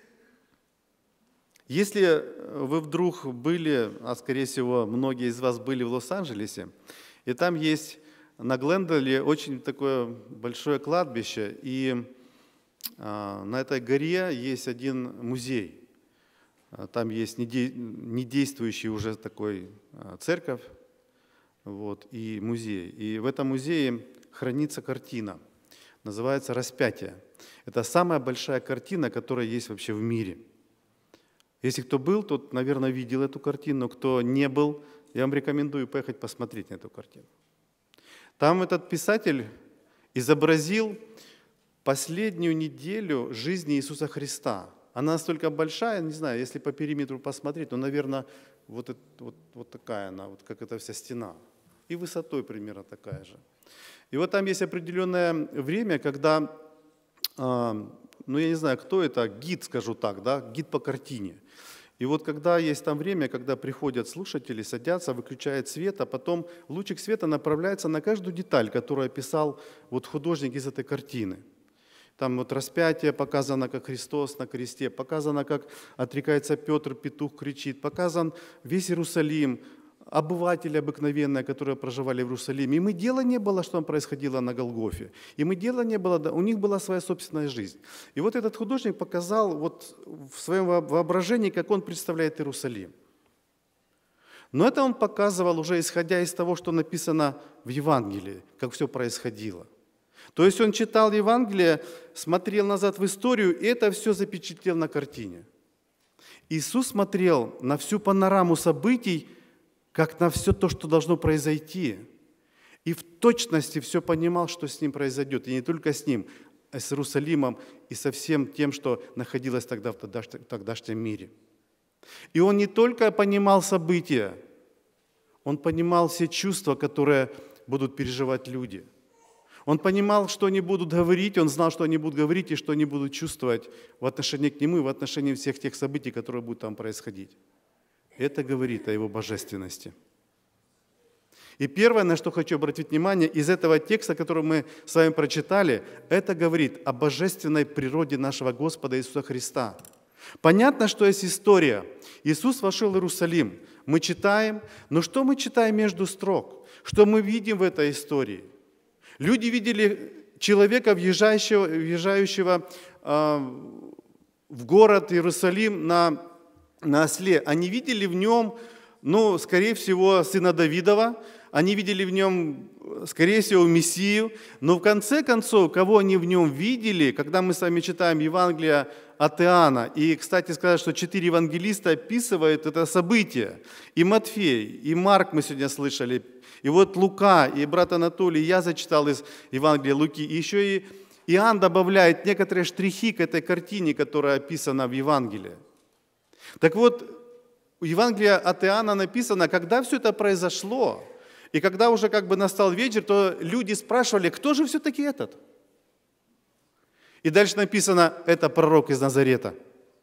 Если вы вдруг были, а скорее всего многие из вас были в Лос-Анджелесе, и там есть на Глендале очень такое большое кладбище, и а, на этой горе есть один музей. Там есть недействующий уже такой церковь, вот, и музей. И в этом музее хранится картина, называется «Распятие». Это самая большая картина, которая есть вообще в мире. Если кто был, тот, наверное, видел эту картину. Кто не был, я вам рекомендую поехать посмотреть на эту картину. Там этот писатель изобразил последнюю неделю жизни Иисуса Христа. Она настолько большая, не знаю, если по периметру посмотреть, то, наверное, вот, это, вот, вот такая она, вот как эта вся стена. И высотой примерно такая же. И вот там есть определенное время, когда, э, ну я не знаю, кто это, гид, скажу так, да, гид по картине. И вот когда есть там время, когда приходят слушатели, садятся, выключают свет, а потом лучик света направляется на каждую деталь, которую описал вот художник из этой картины. Там вот распятие показано, как Христос на кресте, показано, как отрекается Петр, петух кричит, показан весь Иерусалим, обыватели обыкновенные, которые проживали в Иерусалиме. Им и дела не было, что там происходило на Голгофе. Им и дела не было, у них была своя собственная жизнь. И вот этот художник показал вот в своем воображении, как он представляет Иерусалим. Но это он показывал уже исходя из того, что написано в Евангелии, как все происходило. То есть он читал Евангелие, смотрел назад в историю, и это все запечатлел на картине. Иисус смотрел на всю панораму событий, как на все то, что должно произойти. И в точности все понимал, что с ним произойдет. И не только с ним, а с Иерусалимом и со всем тем, что находилось тогда в тогдашнем мире. И он не только понимал события, он понимал все чувства, которые будут переживать люди. Он понимал, что они будут говорить, он знал, что они будут говорить и что они будут чувствовать в отношении к нему и в отношении всех тех событий, которые будут там происходить. Это говорит о его божественности. И первое, на что хочу обратить внимание, из этого текста, который мы с вами прочитали, это говорит о божественной природе нашего Господа Иисуса Христа. Понятно, что есть история. Иисус вошел в Иерусалим. Мы читаем, но что мы читаем между строк? Что мы видим в этой истории? Люди видели человека, въезжающего, въезжающего э, в город Иерусалим на, на осле. Они видели в нем, ну, скорее всего, сына Давидова. они видели в нем, скорее всего, Мессию, но в конце концов, кого они в нем видели, когда мы с вами читаем Евангелие от Иоанна, и, кстати сказать, что четыре евангелиста описывают это событие, и Матфей, и Марк мы сегодня слышали, и вот Лука, и брат Анатолий, я зачитал из Евангелия Луки, и еще и Иоанн добавляет некоторые штрихи к этой картине, которая описана в Евангелии. Так вот, в Евангелии от Иоанна написано, когда все это произошло, и когда уже как бы настал вечер, то люди спрашивали, кто же все-таки этот? И дальше написано, это пророк из Назарета.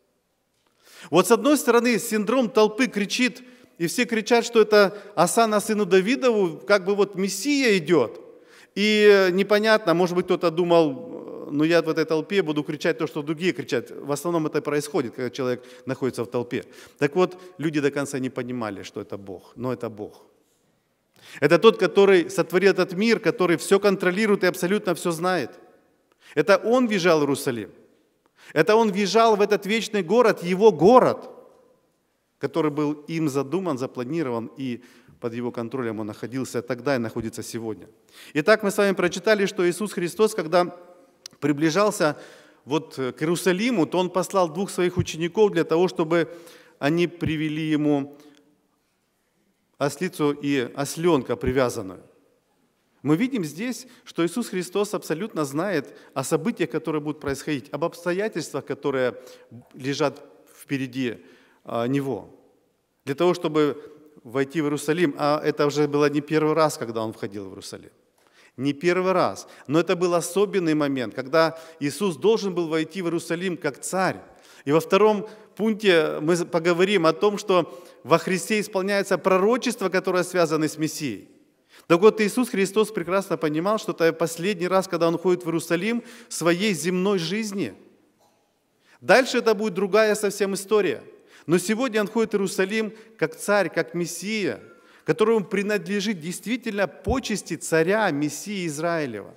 Вот с одной стороны синдром толпы кричит, и все кричат, что это Осанна сыну Давидову, как бы вот Мессия идет. И непонятно, может быть, кто-то думал, ну я в этой толпе буду кричать то, что другие кричат. В основном это происходит, когда человек находится в толпе. Так вот, люди до конца не понимали, что это Бог, но это Бог. Это тот, который сотворил этот мир, который все контролирует и абсолютно все знает. Это Он въезжал в Иерусалим. Это Он въезжал в этот вечный город, Его город, который был им задуман, запланирован, и под Его контролем Он находился тогда и находится сегодня. Итак, мы с вами прочитали, что Иисус Христос, когда приближался вот к Иерусалиму, то Он послал двух Своих учеников для того, чтобы они привели Ему ослицу и осленка привязанную. Мы видим здесь, что Иисус Христос абсолютно знает о событиях, которые будут происходить, об обстоятельствах, которые лежат впереди Него. Для того, чтобы войти в Иерусалим, а это уже было не первый раз, когда Он входил в Иерусалим. Не первый раз, но это был особенный момент, когда Иисус должен был войти в Иерусалим как царь. И во втором пункте мы поговорим о том, что во Христе исполняется пророчество, которое связано с Мессией. Так вот, Иисус Христос прекрасно понимал, что это последний раз, когда Он ходит в Иерусалим в своей земной жизни. Дальше это будет другая совсем история. Но сегодня Он ходит в Иерусалим как царь, как Мессия, которому принадлежит действительно почести царя, Мессии Израилева.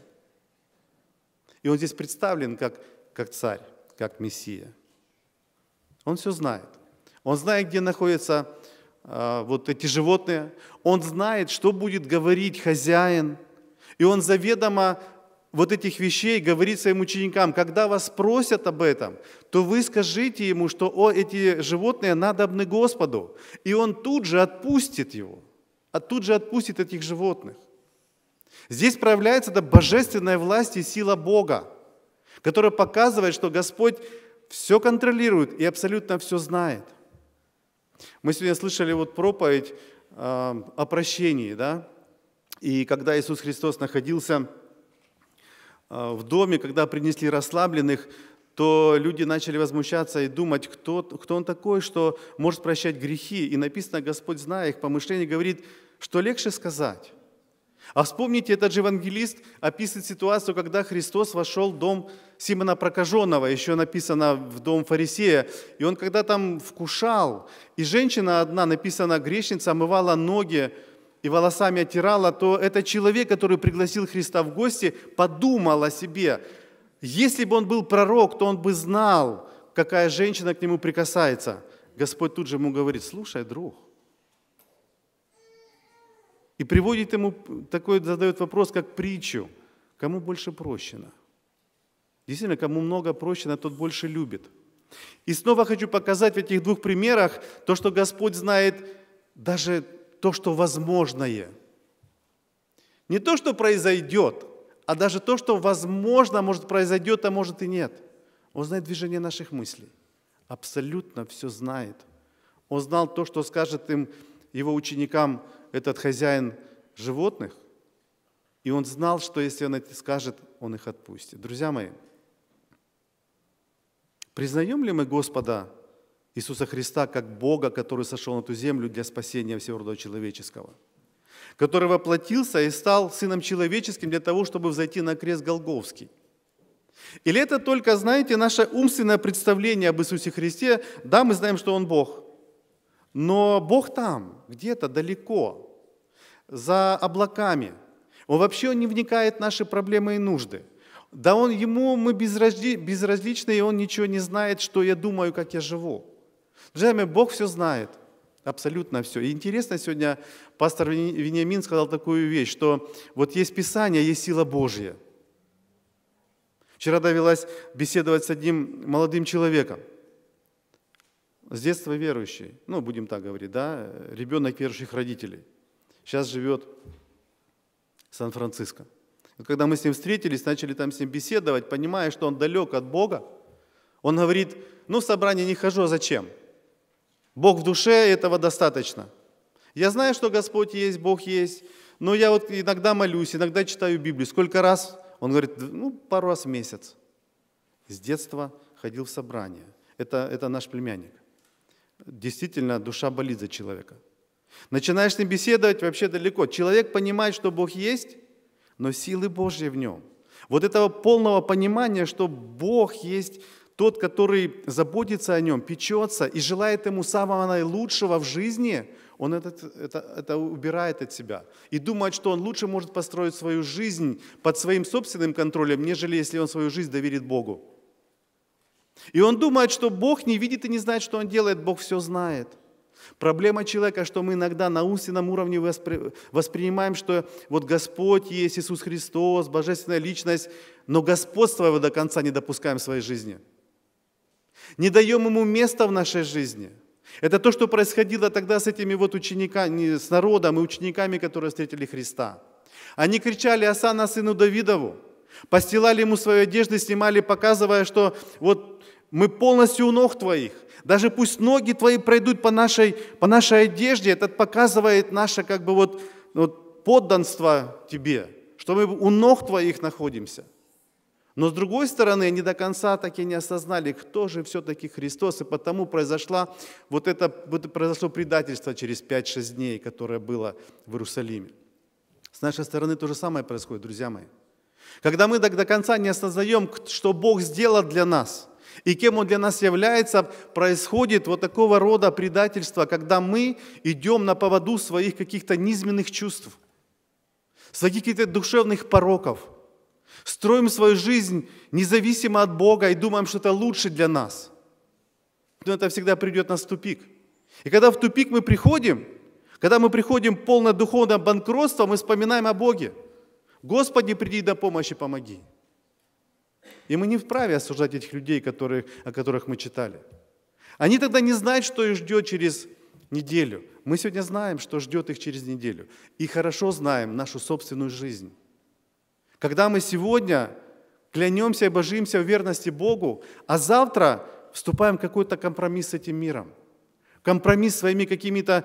И Он здесь представлен как, как царь, как Мессия. Он все знает. Он знает, где находятся э, вот эти животные. Он знает, что будет говорить хозяин. И Он заведомо вот этих вещей говорит своим ученикам: когда вас спросят об этом, то вы скажите ему, что о, эти животные надобны Господу. И Он тут же отпустит его. А тут же отпустит этих животных. Здесь проявляется эта божественная власть и сила Бога, которая показывает, что Господь все контролирует и абсолютно все знает. Мы сегодня слышали вот проповедь э, о прощении, да? И когда Иисус Христос находился э, в доме, когда принесли расслабленных, то люди начали возмущаться и думать, кто, кто Он такой, что может прощать грехи. И написано, Господь, зная их помышления, говорит, что легче сказать. А вспомните, этот же евангелист описывает ситуацию, когда Христос вошел в дом Симона Прокаженного, еще написано в дом фарисея, и он когда там вкушал, и женщина одна, написано, грешница, омывала ноги и волосами оттирала, то этот человек, который пригласил Христа в гости, подумал о себе. Если бы он был пророк, то он бы знал, какая женщина к нему прикасается. Господь тут же ему говорит: слушай, друг. И приводит ему такой, задает вопрос, как притчу. Кому больше прощено? Действительно, кому много прощено, тот больше любит. И снова хочу показать в этих двух примерах то, что Господь знает даже то, что возможное. Не то, что произойдет, а даже то, что возможно, может произойдет, а может и нет. Он знает движение наших мыслей. Абсолютно все знает. Он знал то, что скажет им, его ученикам, этот хозяин животных. И он знал, что если он это скажет, он их отпустит. Друзья мои, признаем ли мы Господа Иисуса Христа как Бога, который сошел на эту землю для спасения всего рода человеческого? Который воплотился и стал Сыном Человеческим для того, чтобы взойти на крест Голгофский? Или это только, знаете, наше умственное представление об Иисусе Христе? Да, мы знаем, что Он Бог. Но Бог там, где-то далеко, за облаками. Он вообще не вникает в наши проблемы и нужды. Да он, ему мы безразли, безразличны, и он ничего не знает, что я думаю, как я живу. Друзья мои, Бог все знает. Абсолютно все. И интересно, сегодня пастор Вениамин сказал такую вещь, что вот есть Писание, есть сила Божья. Вчера довелось беседовать с одним молодым человеком, с детства верующий, ну, будем так говорить, да, ребенок верующих родителей. Сейчас живет в Сан-Франциско. И когда мы с ним встретились, начали там с ним беседовать, понимая, что он далек от Бога, он говорит, ну, в собрание не хожу, а зачем? Бог в душе, этого достаточно. Я знаю, что Господь есть, Бог есть, но я вот иногда молюсь, иногда читаю Библию. Сколько раз? Он говорит, ну, пару раз в месяц. С детства ходил в собрание. Это, это наш племянник. Действительно, душа болит за человека. Начинаешь с ним беседовать, вообще далеко. Человек понимает, что Бог есть, но силы Божьи в нем. Вот этого полного понимания, что Бог есть тот, который заботится о нем, печется и желает ему самого наилучшего в жизни, он это, это, это убирает от себя. И думает, что он лучше может построить свою жизнь под своим собственным контролем, нежели если он свою жизнь доверит Богу. И он думает, что Бог не видит и не знает, что он делает, Бог все знает. Проблема человека, что мы иногда на умственном уровне воспри... воспринимаем, что вот Господь есть, Иисус Христос, Божественная Личность, но господства его до конца не допускаем в своей жизни. Не даем ему места в нашей жизни. Это то, что происходило тогда с этими вот учениками, с народом и учениками, которые встретили Христа. Они кричали «Осанна сыну Давидову», постилали ему свои одежды, снимали, показывая, что вот мы полностью у ног твоих. Даже пусть ноги твои пройдут по нашей, по нашей одежде, это показывает наше как бы вот, вот подданство тебе, что мы у ног твоих находимся. Но с другой стороны, они до конца так и не осознали, кто же все-таки Христос, и потому произошло вот это, вот произошло предательство через пять-шесть дней, которое было в Иерусалиме. С нашей стороны то же самое происходит, друзья мои. Когда мы до, до конца не осознаем, что Бог сделал для нас, и кем Он для нас является, происходит вот такого рода предательство, когда мы идем на поводу своих каких-то низменных чувств, своих каких-то душевных пороков, строим свою жизнь независимо от Бога и думаем, что это лучше для нас. Но это всегда приведет нас в тупик. И когда в тупик мы приходим, когда мы приходим в полное духовное банкротство, мы вспоминаем о Боге. Господи, приди на помощь и помоги. И мы не вправе осуждать этих людей, которые, о которых мы читали. Они тогда не знают, что их ждет через неделю. Мы сегодня знаем, что ждет их через неделю. И хорошо знаем нашу собственную жизнь. Когда мы сегодня клянемся и божимся в верности Богу, а завтра вступаем в какой-то компромисс с этим миром, компромисс с своими какими-то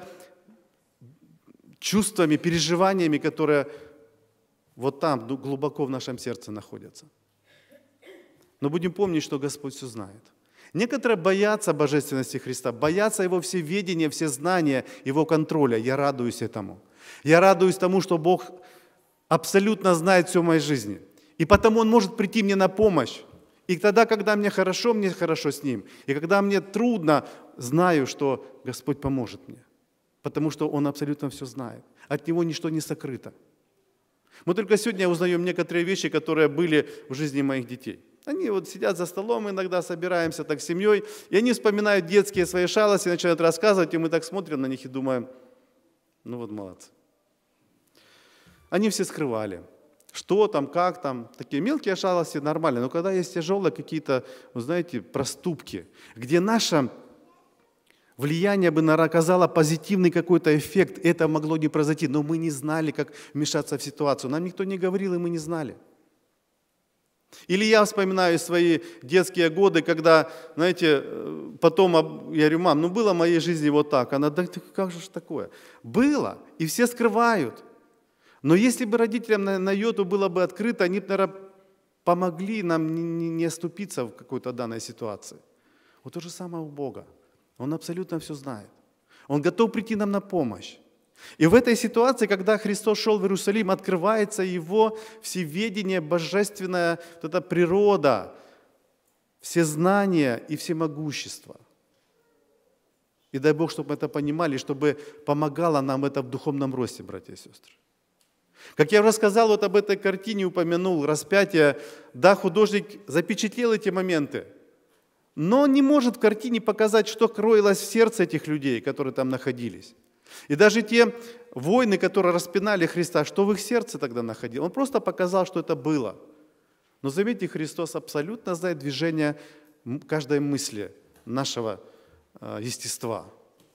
чувствами, переживаниями, которые вот там глубоко в нашем сердце находятся. Но будем помнить, что Господь все знает. Некоторые боятся божественности Христа, боятся Его всеведения, всезнания, Его контроля. Я радуюсь этому. Я радуюсь тому, что Бог абсолютно знает все в моей жизни. И потому Он может прийти мне на помощь. И тогда, когда мне хорошо, мне хорошо с Ним. И когда мне трудно, знаю, что Господь поможет мне. Потому что Он абсолютно все знает. От Него ничто не сокрыто. Мы только сегодня узнаем некоторые вещи, которые были в жизни моих детей. Они вот сидят за столом, иногда собираемся так с семьей, и они вспоминают детские свои шалости, начинают рассказывать, и мы так смотрим на них и думаем, ну вот молодцы. Они все скрывали, что там, как там, такие мелкие шалости нормально, но когда есть тяжелые какие-то, вы знаете, проступки, где наше влияние бы оказало позитивный какой-то эффект, это могло не произойти, но мы не знали, как вмешаться в ситуацию, нам никто не говорил, и мы не знали. Или я вспоминаю свои детские годы, когда, знаете, потом я говорю, мам, ну было в моей жизни вот так. Она, да как же такое? Было, и все скрывают. Но если бы родителям на, на йоту было бы открыто, они бы, наверное, помогли нам не, не, не оступиться в какой-то данной ситуации. Вот то же самое у Бога. Он абсолютно все знает. Он готов прийти нам на помощь. И в этой ситуации, когда Христос шел в Иерусалим, открывается Его всеведение, божественная вот эта природа, всезнание и всемогущество. И дай Бог, чтобы мы это понимали, чтобы помогало нам это в духовном росте, братья и сестры. Как я уже сказал, вот об этой картине упомянул, распятие, да, художник запечатлел эти моменты. но он не может в картине показать, что кроилось в сердце этих людей, которые там находились. И даже те воины, которые распинали Христа, что в их сердце тогда находилось? Он просто показал, что это было. Но заметьте, Христос абсолютно знает движение каждой мысли нашего естества.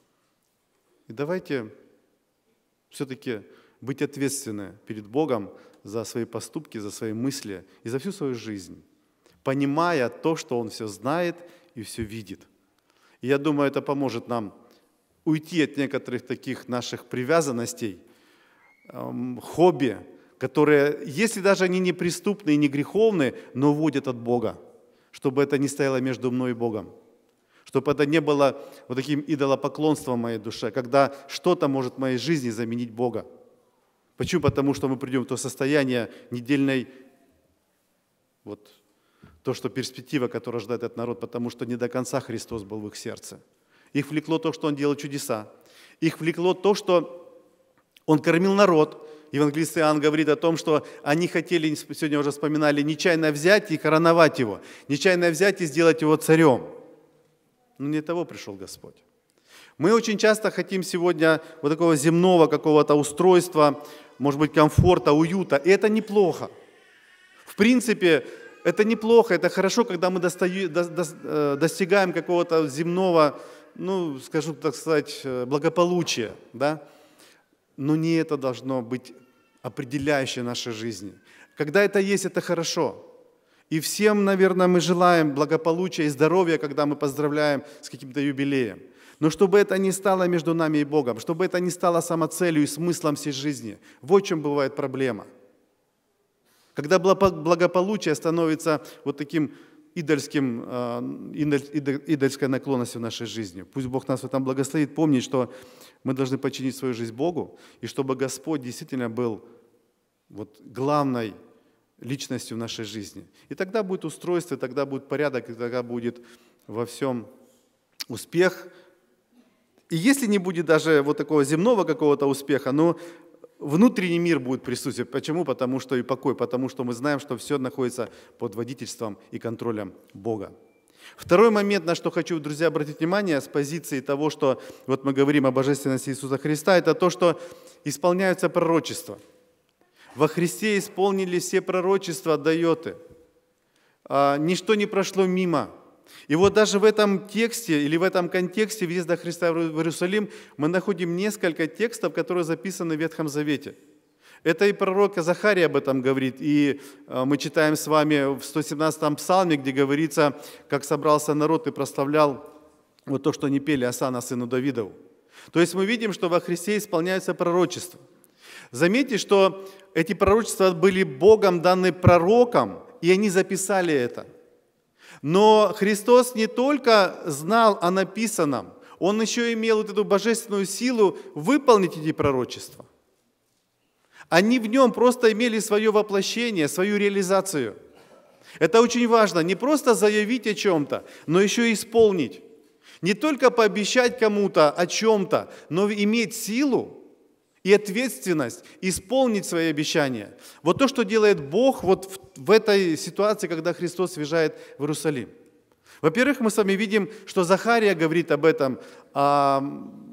И давайте все-таки быть ответственны перед Богом за свои поступки, за свои мысли и за всю свою жизнь, понимая то, что Он все знает и все видит. И я думаю, это поможет нам уйти от некоторых таких наших привязанностей, эм, хобби, которые, если даже они не преступные и не греховные, но уводят от Бога, чтобы это не стояло между мной и Богом, чтобы это не было вот таким идолопоклонством в моей душе, когда что-то может в моей жизни заменить Бога. Почему? Потому что мы придем в то состояние недельной, вот то, что перспектива, которая ждет этот народ, потому что не до конца Христос был в их сердце. Их влекло то, что Он делал чудеса. Их влекло то, что Он кормил народ. Евангелист Иоанн говорит о том, что они хотели, сегодня уже вспоминали, нечаянно взять и короновать Его, нечаянно взять и сделать Его царем. Но не того пришел Господь. Мы очень часто хотим сегодня вот такого земного какого-то устройства, может быть, комфорта, уюта. И это неплохо. В принципе, это неплохо, это хорошо, когда мы достаю, до, до, достигаем какого-то земного, ну, скажу так сказать, благополучия, да? Но не это должно быть определяющее нашей жизни. Когда это есть, это хорошо. И всем, наверное, мы желаем благополучия и здоровья, когда мы поздравляем с каким-то юбилеем. Но чтобы это не стало между нами и Богом, чтобы это не стало самоцелью и смыслом всей жизни. Вот в чем бывает проблема. Когда благополучие становится вот таким идольским, идольской наклонностью в нашей жизни. Пусть Бог нас в этом благословит. Помнить, что мы должны подчинить свою жизнь Богу, и чтобы Господь действительно был вот главной личностью в нашей жизни. И тогда будет устройство, и тогда будет порядок, и тогда будет во всем успех. И если не будет даже вот такого земного какого-то успеха, но внутренний мир будет присутствовать. Почему? Потому что и покой, потому что мы знаем, что все находится под водительством и контролем Бога. Второй момент, на что хочу, друзья, обратить внимание с позиции того, что вот мы говорим о божественности Иисуса Христа, это то, что исполняются пророчества. Во Христе исполнились все пророчества от Йоты. Ничто не прошло мимо. И вот даже в этом тексте или в этом контексте въезда Христа в Иерусалим мы находим несколько текстов, которые записаны в Ветхом Завете. Это и пророк Захария об этом говорит, и мы читаем с вами в сто семнадцатом псалме, где говорится, как собрался народ и прославлял вот то, что они пели Осанна, сыну Давидову. То есть мы видим, что во Христе исполняются пророчества. Заметьте, что эти пророчества были Богом даны пророкам, и они записали это. Но Христос не только знал о написанном, Он еще имел вот эту божественную силу выполнить эти пророчества. Они в Нем просто имели свое воплощение, свою реализацию. Это очень важно, не просто заявить о чем-то, но еще и исполнить. Не только пообещать кому-то о чем-то, но иметь силу и ответственность исполнить свои обещания. Вот то, что делает Бог вот в, в этой ситуации, когда Христос въезжает в Иерусалим. Во-первых, мы с вами видим, что Захария говорит об этом, о,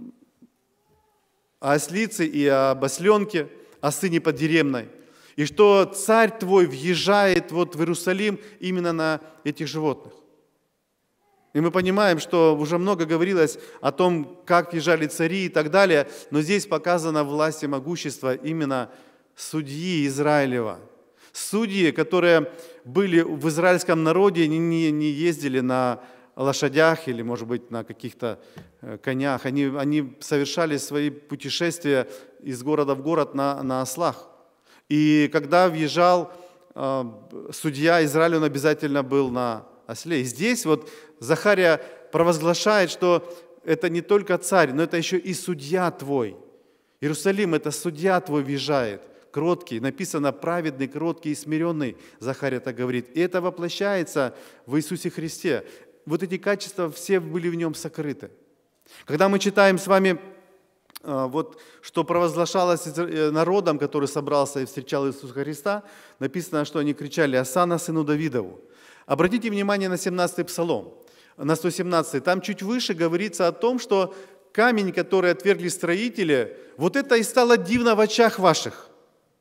о ослице и об осленке, о сыне подеремной. И что царь твой въезжает вот в Иерусалим именно на этих животных. И мы понимаем, что уже много говорилось о том, как въезжали цари и так далее, но здесь показана власть и могущество именно судьи Израилева. Судьи, которые были в израильском народе, не, не ездили на лошадях или, может быть, на каких-то конях. Они, они совершали свои путешествия из города в город на, на ослах. И когда въезжал э, судья Израиля, он обязательно был на осле. И здесь вот Захария провозглашает, что это не только царь, но это еще и судья твой. Иерусалим, это судья твой въезжает, кроткий. Написано праведный, кроткий и смиренный, Захария так говорит. И это воплощается в Иисусе Христе. Вот эти качества все были в нем сокрыты. Когда мы читаем с вами, вот, что провозглашалось народом, который собрался и встречал Иисуса Христа, написано, что они кричали «Осанна, сыну Давидову». Обратите внимание на семнадцатый псалом. на сто семнадцатый, там чуть выше говорится о том, что камень, который отвергли строители, вот это и стало дивно в очах ваших.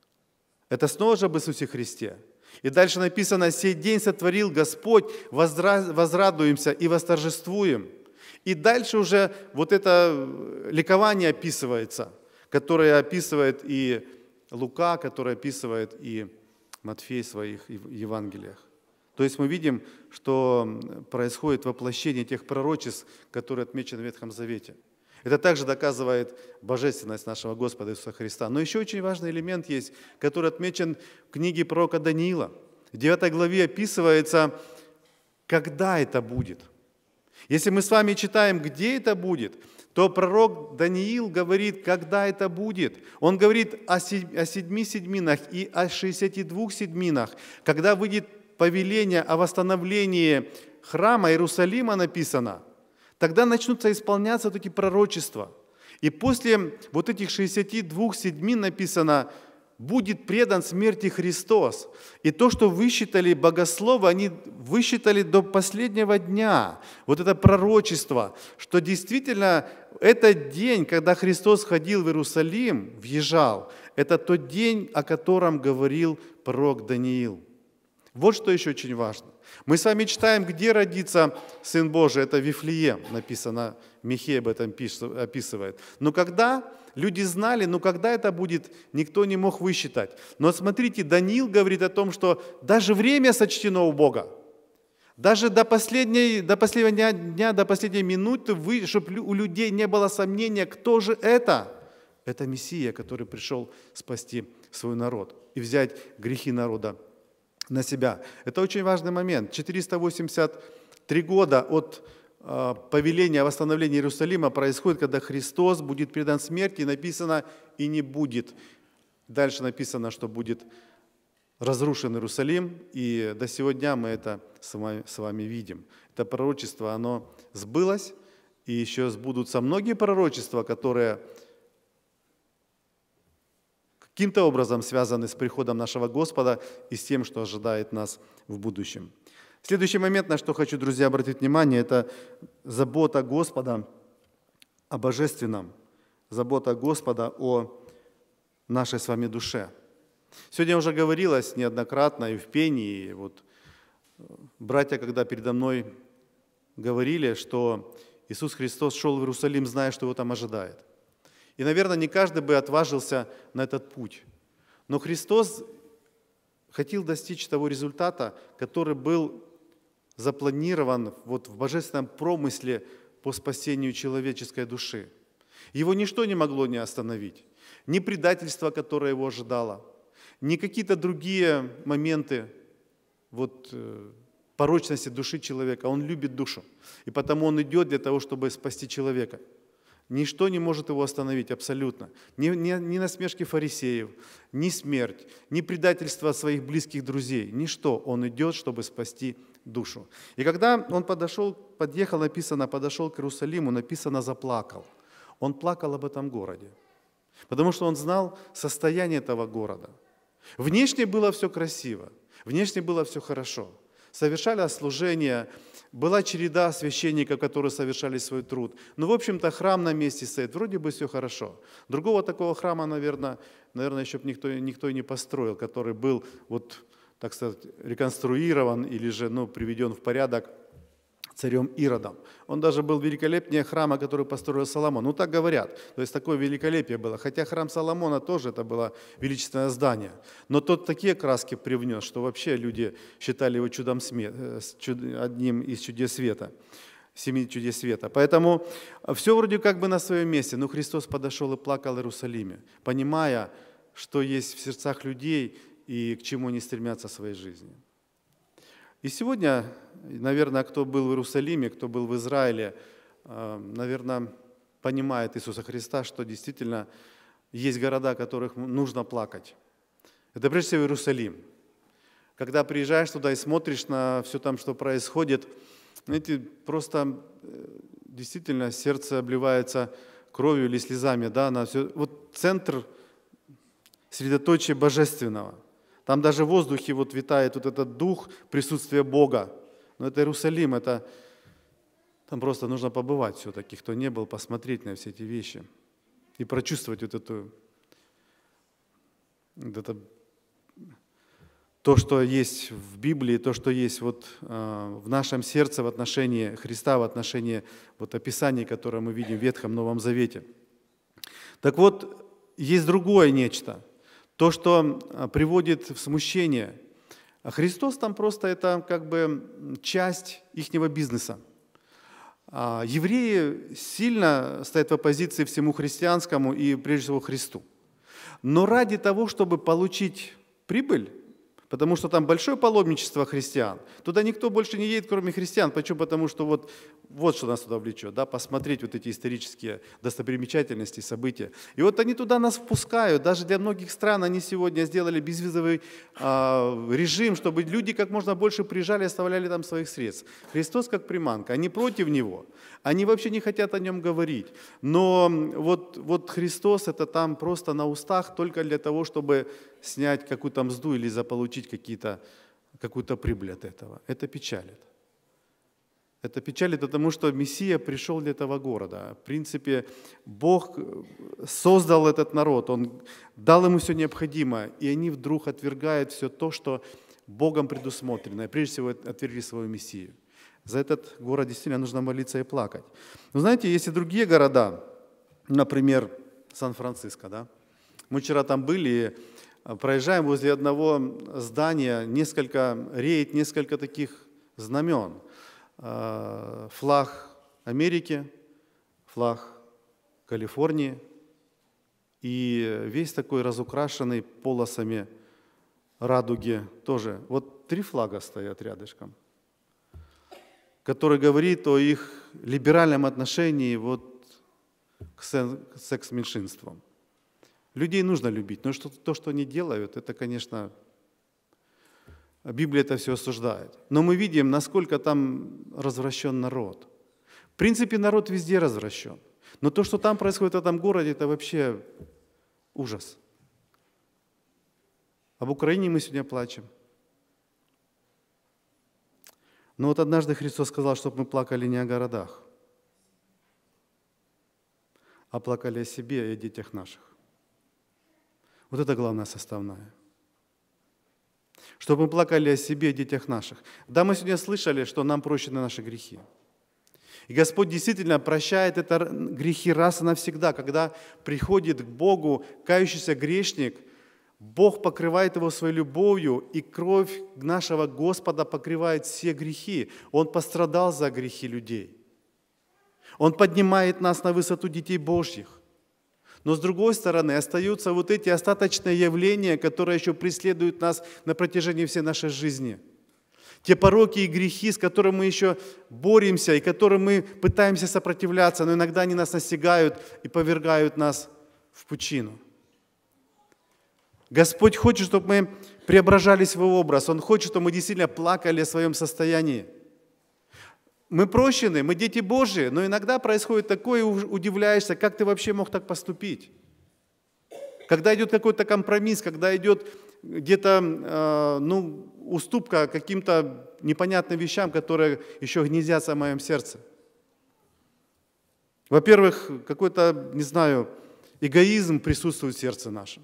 Это снова же об Иисусе Христе. И дальше написано: «Сей день сотворил Господь, возра- возрадуемся и восторжествуем». И дальше уже вот это ликование описывается, которое описывает и Лука, которое описывает и Матфей в своих Евангелиях. То есть мы видим, что происходит воплощение тех пророчеств, которые отмечены в Ветхом Завете. Это также доказывает божественность нашего Господа Иисуса Христа. Но еще очень важный элемент есть, который отмечен в книге пророка Даниила. В девятой главе описывается, когда это будет. Если мы с вами читаем, где это будет, то пророк Даниил говорит, когда это будет. Он говорит о седьми седьминах и о шестидесяти двух седьминах, когда выйдет повеление о восстановлении храма Иерусалима написано, тогда начнутся исполняться вот эти пророчества. И после вот этих шестидесяти двух седьмин написано: будет предан смерти Христос. И то, что высчитали богословы, они высчитали до последнего дня. Вот это пророчество, что действительно этот день, когда Христос ходил в Иерусалим, въезжал, это тот день, о котором говорил пророк Даниил. Вот что еще очень важно. Мы с вами читаем, где родится Сын Божий, это Вифлеем, написано, Михей об этом описывает. Но когда люди знали, но когда это будет, никто не мог высчитать. Но смотрите, Даниил говорит о том, что даже время сочтено у Бога. Даже до, последней, до последнего дня, до последней минуты, чтобы у людей не было сомнения, кто же это. Это Мессия, который пришел спасти свой народ и взять грехи народа на себя. Это очень важный момент. четыреста восемьдесят три года от э, повеления о восстановлении Иерусалима происходит, когда Христос будет предан смерти, и написано «и не будет». Дальше написано, что будет разрушен Иерусалим, и до сего дня мы это с вами, с вами видим. Это пророчество, оно сбылось, и еще сбудутся многие пророчества, которые каким-то образом связаны с приходом нашего Господа и с тем, что ожидает нас в будущем. Следующий момент, на что хочу, друзья, обратить внимание, это забота Господа о божественном, забота Господа о нашей с вами душе. Сегодня уже говорилось неоднократно и в пении, и вот братья, когда передо мной говорили, что Иисус Христос шел в Иерусалим, зная, что его там ожидает. И, наверное, не каждый бы отважился на этот путь. Но Христос хотел достичь того результата, который был запланирован вот в божественном промысле по спасению человеческой души. Его ничто не могло не остановить. Ни предательство, которое его ожидало, ни какие-то другие моменты вот, порочности души человека. Он любит душу, и потому он идет для того, чтобы спасти человека. Ничто не может его остановить абсолютно. Ни, ни, ни насмешки фарисеев, ни смерть, ни предательство своих близких друзей. Ничто. Он идет, чтобы спасти душу. И когда он подошел, подъехал, написано, подошел к Иерусалиму, написано, заплакал. Он плакал об этом городе, потому что он знал состояние этого города. Внешне было все красиво, внешне было все хорошо. Совершали служение, была череда священников, которые совершали свой труд. Но, в общем-то, храм на месте стоит, вроде бы все хорошо. Другого такого храма, наверное, наверное еще никто, никто и не построил, который был, вот, так сказать, реконструирован или же ну, приведен в порядок царем Иродом. Он даже был великолепнее храма, который построил Соломон. Ну, так говорят. То есть такое великолепие было. Хотя храм Соломона тоже это было величественное здание. Но тот такие краски привнес, что вообще люди считали его чудом света, одним из чудес света, семи чудес света. Поэтому все вроде как бы на своем месте. Но Христос подошел и плакал в Иерусалиме, понимая, что есть в сердцах людей и к чему они стремятся в своей жизни. И сегодня, наверное, кто был в Иерусалиме, кто был в Израиле, наверное, понимает Иисуса Христа, что действительно есть города, в которых нужно плакать. Это прежде всего Иерусалим. Когда приезжаешь туда и смотришь на все там, что происходит, знаете, просто действительно сердце обливается кровью или слезами, да, на все. Вот центр средоточия божественного. Там даже в воздухе вот витает вот этот дух присутствия Бога. Но это Иерусалим, это Там просто нужно побывать все-таки, кто не был, посмотреть на все эти вещи и прочувствовать вот эту, вот это, то, что есть в Библии, то, что есть вот, э, в нашем сердце в отношении Христа, в отношении вот, описаний, которые мы видим в Ветхом Новом Завете. Так вот, есть другое нечто, то, что приводит в смущение. А Христос там просто это как бы часть ихнего бизнеса. А евреи сильно стоят в оппозиции всему христианскому и прежде всего Христу. Но ради того, чтобы получить прибыль, потому что там большое паломничество христиан, туда никто больше не едет, кроме христиан. Почему? Потому что вот, вот что нас туда влечет, да, посмотреть вот эти исторические достопримечательности, события. И вот они туда нас впускают. Даже для многих стран они сегодня сделали безвизовый э, режим, чтобы люди как можно больше приезжали, оставляли там своих средств. Христос как приманка, они против Него. Они вообще не хотят о Нем говорить. Но вот, вот Христос это там просто на устах только для того, чтобы снять какую-то мзду или заполучить какие-то, какую-то прибыль от этого. Это печалит. Это печалит, потому что Мессия пришел для этого города. В принципе, Бог создал этот народ, Он дал ему все необходимое, и они вдруг отвергают все то, что Богом предусмотрено, и прежде всего отвергли свою Мессию. За этот город действительно нужно молиться и плакать. Но знаете, есть и другие города, например, Сан-Франциско, да? Мы вчера там были, и проезжаем возле одного здания, несколько реет, несколько таких знамен. Флаг Америки, флаг Калифорнии и весь такой разукрашенный полосами радуги тоже. Вот три флага стоят рядышком, который говорит о их либеральном отношении вот к секс-меньшинствам. Людей нужно любить, но что, то, что они делают, это, конечно, Библия это все осуждает. Но мы видим, насколько там развращен народ. В принципе, народ везде развращен. Но то, что там происходит в этом городе, это вообще ужас. Об Украине мы сегодня плачем. Но вот однажды Христос сказал, чтобы мы плакали не о городах, а плакали о себе и о детях наших. Вот это главная составная. Чтобы мы плакали о себе и о детях наших. Да, мы сегодня слышали, что нам прощены наши грехи. И Господь действительно прощает это грехи раз и навсегда. Когда приходит к Богу кающийся грешник, Бог покрывает его своей любовью, и кровь нашего Господа покрывает все грехи. Он пострадал за грехи людей. Он поднимает нас на высоту детей Божьих. Но с другой стороны, остаются вот эти остаточные явления, которые еще преследуют нас на протяжении всей нашей жизни. Те пороки и грехи, с которыми мы еще боремся, и которым мы пытаемся сопротивляться, но иногда они нас настигают и повергают нас в пучину. Господь хочет, чтобы мы преображали свой образ. Он хочет, чтобы мы действительно плакали о своем состоянии. Мы прощены, мы дети Божьи, но иногда происходит такое, и удивляешься, как ты вообще мог так поступить. Когда идет какой-то компромисс, когда идет где-то э, ну, уступка каким-то непонятным вещам, которые еще гнездятся в моем сердце. Во-первых, какой-то, не знаю, эгоизм присутствует в сердце нашем.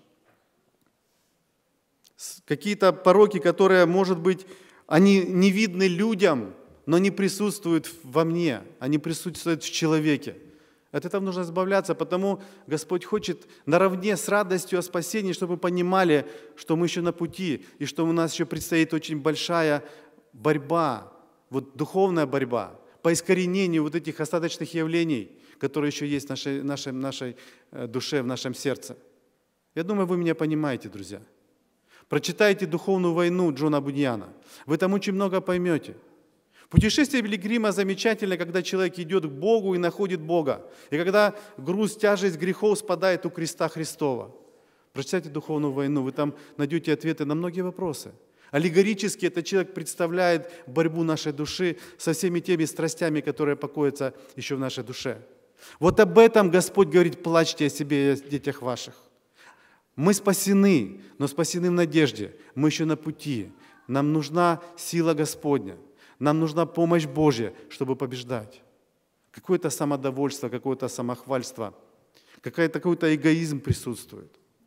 Какие-то пороки, которые, может быть, они не видны людям, но они присутствуют во мне, они присутствуют в человеке. От этого нужно избавляться, потому Господь хочет наравне с радостью о спасении, чтобы мы понимали, что мы еще на пути, и что у нас еще предстоит очень большая борьба, вот духовная борьба по искоренению вот этих остаточных явлений, которые еще есть в нашей, нашей, нашей душе, в нашем сердце. Я думаю, вы меня понимаете, друзья. Прочитайте «Духовную войну» Джона Буньяна. Вы там очень много поймете. Путешествие пилигрима замечательно, когда человек идет к Богу и находит Бога. И когда груз, тяжесть грехов спадает у креста Христова. Прочитайте «Духовную войну», вы там найдете ответы на многие вопросы. Аллегорически этот человек представляет борьбу нашей души со всеми теми страстями, которые покоятся еще в нашей душе. Вот об этом Господь говорит: плачьте о себе и о детях ваших. Мы спасены, но спасены в надежде. Мы еще на пути. Нам нужна сила Господня. Нам нужна помощь Божья, чтобы побеждать. какое-то самодовольство, какое-то самохвальство, какой-то какой-то эгоизм присутствует,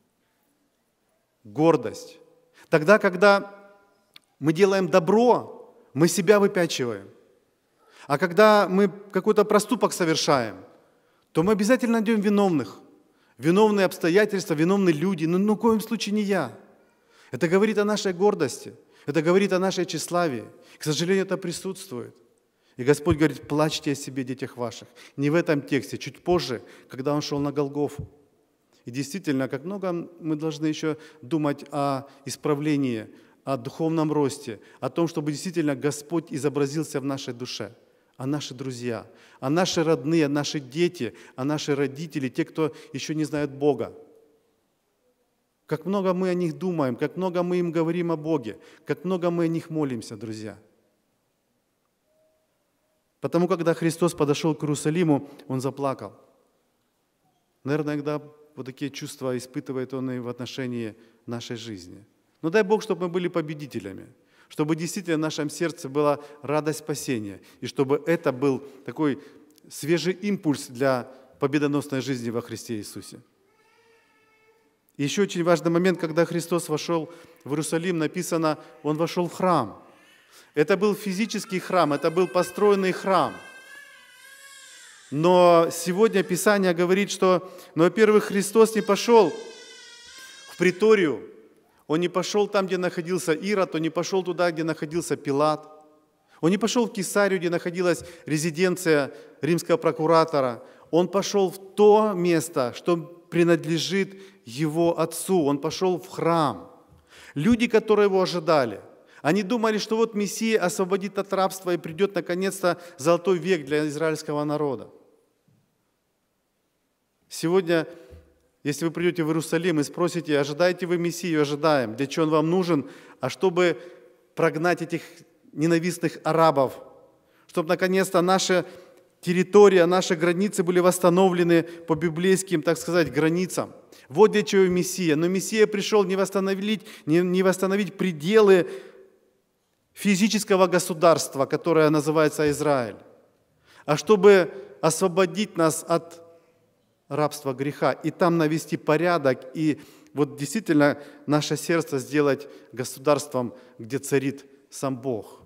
гордость. Тогда, когда мы делаем добро, мы себя выпячиваем. А когда мы какой-то проступок совершаем, то мы обязательно найдем виновных. Виновные обстоятельства, виновные люди, но ни в коем случае не я. Это говорит о нашей гордости, это говорит о нашей тщеславии. К сожалению, это присутствует. И Господь говорит: плачьте о себе, детях ваших. Не в этом тексте, чуть позже, когда Он шел на Голгофу. И действительно, как много мы должны еще думать о исправлении, о духовном росте, о том, чтобы действительно Господь изобразился в нашей душе, а наши друзья, а наши родные, а наши дети, а наши родители, те, кто еще не знают Бога. Как много мы о них думаем, как много мы им говорим о Боге, как много мы о них молимся, друзья. Потому, когда Христос подошел к Иерусалиму, Он заплакал. Наверное, иногда вот такие чувства испытывает Он и в отношении нашей жизни. Но дай Бог, чтобы мы были победителями, чтобы действительно в нашем сердце была радость спасения, и чтобы это был такой свежий импульс для победоносной жизни во Христе Иисусе. И еще очень важный момент, когда Христос вошел в Иерусалим, написано, Он вошел в храм. Это был физический храм, это был построенный храм. Но сегодня Писание говорит, что, ну, во-первых, Христос не пошел в приторию, Он не пошел там, где находился Ирод, Он не пошел туда, где находился Пилат. Он не пошел в Кесарию, где находилась резиденция римского прокуратора. Он пошел в то место, что принадлежит Его Отцу. Он пошел в храм. Люди, которые Его ожидали, они думали, что вот Мессия освободит от рабства и придет наконец-то золотой век для израильского народа. Сегодня, если вы придете в Иерусалим и спросите, ожидаете вы Мессию? Ожидаем. Для чего Он вам нужен? А чтобы прогнать этих ненавистных арабов, чтобы наконец-то наша территория, наши границы были восстановлены по библейским, так сказать, границам. Вот для чего Мессия. Но Мессия пришел не восстановить, не, не восстановить пределы физического государства, которое называется Израиль, а чтобы освободить нас от рабства греха и там навести порядок и вот действительно наше сердце сделать государством, где царит сам Бог.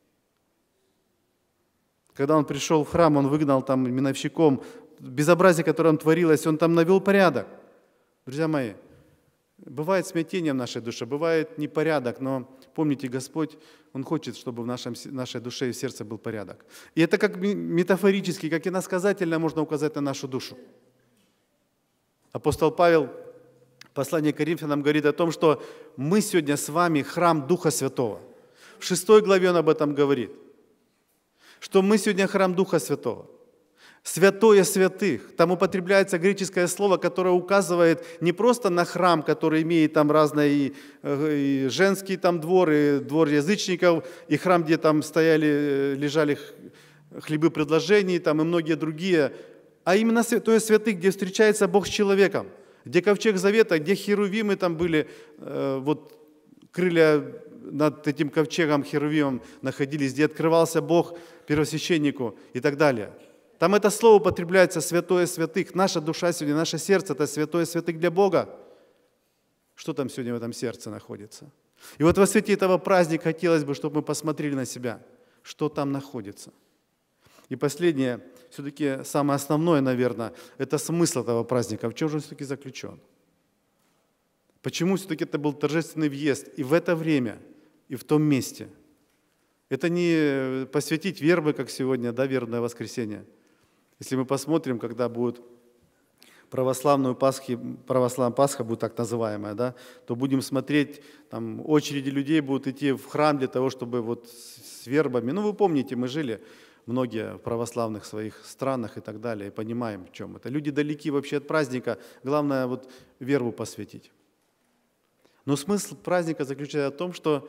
Когда Он пришел в храм, Он выгнал там миновщиком безобразие, которое там творилось, Он там навел порядок. Друзья мои, бывает смятение в нашей душе, бывает непорядок, но помните, Господь, Он хочет, чтобы в нашем, нашей душе и в сердце был порядок. И это как метафорически, как иносказательно можно указать на нашу душу. Апостол Павел в послании к Коринфянам говорит о том, что мы сегодня с вами храм Духа Святого. В шестой главе он об этом говорит, что мы сегодня храм Духа Святого. Святое святых. Там употребляется греческое слово, которое указывает не просто на храм, который имеет там разные и, и женский там двор, и двор язычников, и храм, где там стояли, лежали хлебы предложений, там и многие другие, а именно святое святых, где встречается Бог с человеком, где ковчег завета, где херувимы там были, вот крылья над этим ковчегом херувимом находились, где открывался Бог первосвященнику и так далее. Там это слово употребляется святое святых. Наша душа сегодня, наше сердце – это святое святых для Бога. Что там сегодня в этом сердце находится? И вот во свете этого праздника хотелось бы, чтобы мы посмотрели на себя, что там находится. И последнее, все-таки самое основное, наверное, это смысл этого праздника. В чем же он все-таки заключен? Почему все-таки это был торжественный въезд и в это время, и в том месте? Это не посвятить вербы, как сегодня, да, вербное воскресенье. Если мы посмотрим, когда будет православную Пасхи, православная Пасха будет так называемая, да, то будем смотреть, там очереди людей будут идти в храм для того, чтобы вот с вербами. Ну, вы помните, мы жили многие в православных своих странах и так далее, и понимаем, в чем это. Люди далеки вообще от праздника, главное вот вербу посвятить. Но смысл праздника заключается в том, что,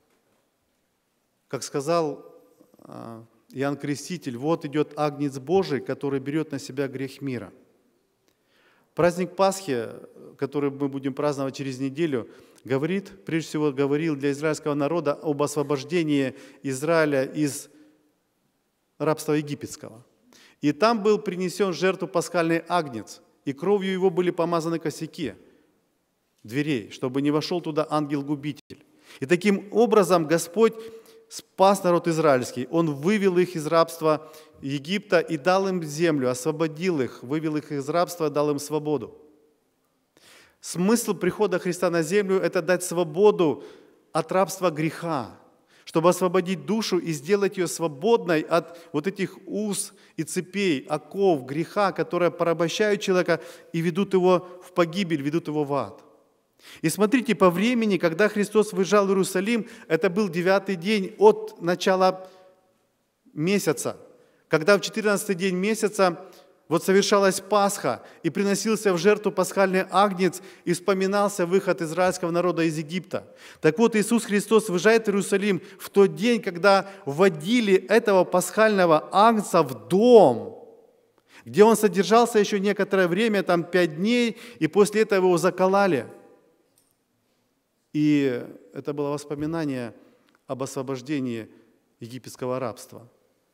как сказал Иоанн Креститель, вот идет Агнец Божий, который берет на себя грех мира. Праздник Пасхи, который мы будем праздновать через неделю, говорит, прежде всего говорил для израильского народа об освобождении Израиля из рабства египетского. И там был принесен в жертву пасхальный агнец, и кровью его были помазаны косяки дверей, чтобы не вошел туда ангел-губитель. И таким образом Господь спас народ израильский. Он вывел их из рабства Египта и дал им землю, освободил их, вывел их из рабства, дал им свободу. Смысл прихода Христа на землю – это дать свободу от рабства греха, чтобы освободить душу и сделать ее свободной от вот этих уз и цепей, оков, греха, которые порабощают человека и ведут его в погибель, ведут его в ад. И смотрите, по времени, когда Христос выезжал в Иерусалим, это был девятый день от начала месяца, когда в четырнадцатый день месяца вот совершалась Пасха, и приносился в жертву пасхальный агнец, и вспоминался выход израильского народа из Египта. Так вот, Иисус Христос выезжает в Иерусалим в тот день, когда вводили этого пасхального агнца в дом, где он содержался еще некоторое время, там пять дней, и после этого его закололи. И это было воспоминание об освобождении египетского рабства.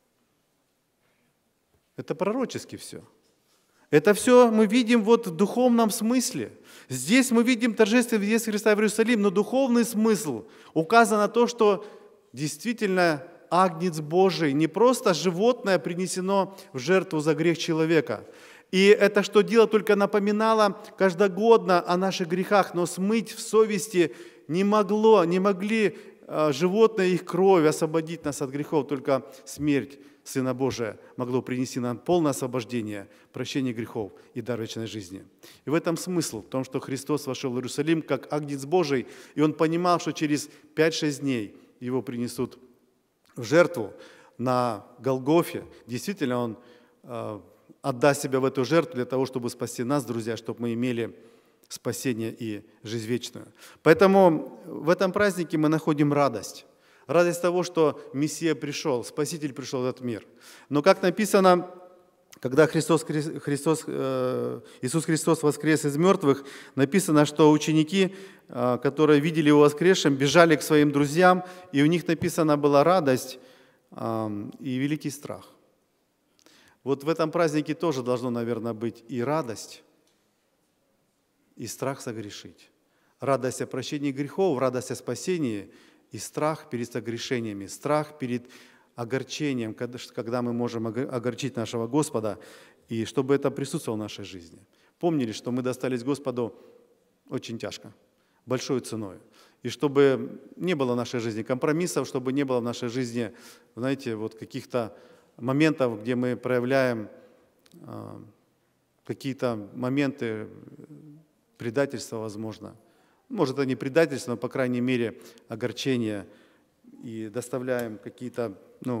Это пророчески все. Это все мы видим вот в духовном смысле. Здесь мы видим торжественный въезд Христа в Иерусалим, но духовный смысл указан на то, что действительно агнец Божий, не просто животное принесено в жертву за грех человека. И это что дело только напоминало каждогодно о наших грехах, но смыть в совести не могло, не могли животные их кровь освободить нас от грехов, только смерть Сына Божия могло принести нам полное освобождение, прощение грехов и дар вечной жизни. И в этом смысл, в том, что Христос вошел в Иерусалим как агнец Божий, и Он понимал, что через пять-шесть дней Его принесут в жертву на Голгофе. Действительно, Он э, отдаст себя в эту жертву для того, чтобы спасти нас, друзья, чтобы мы имели спасение и жизнь вечную. Поэтому в этом празднике мы находим радость. Радость того, что Мессия пришел, Спаситель пришел в этот мир. Но как написано, когда Христос, Христос, Иисус Христос воскрес из мертвых, написано, что ученики, которые видели Его воскресшим, бежали к своим друзьям, и у них написана была радость и великий страх. Вот в этом празднике тоже должно, наверное, быть и радость, и страх согрешить. Радость о прощении грехов, радость о спасении – и страх перед согрешениями, страх перед огорчением, когда мы можем огорчить нашего Господа, и чтобы это присутствовало в нашей жизни. Помнили, что мы достались Господу очень тяжко, большой ценой. И чтобы не было в нашей жизни компромиссов, чтобы не было в нашей жизни, знаете, вот каких-то моментов, где мы проявляем э, какие-то моменты предательства, возможно. Может, это не предательство, но, по крайней мере, огорчение, и доставляем какие-то ну,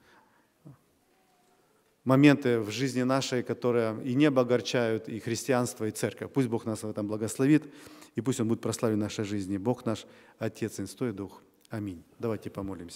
моменты в жизни нашей, которые и небо огорчают, и христианство, и церковь. Пусть Бог нас в этом благословит, и пусть Он будет прославлен в нашей жизни. Бог наш, Отец, Сын, Святой Дух. Аминь. Давайте помолимся.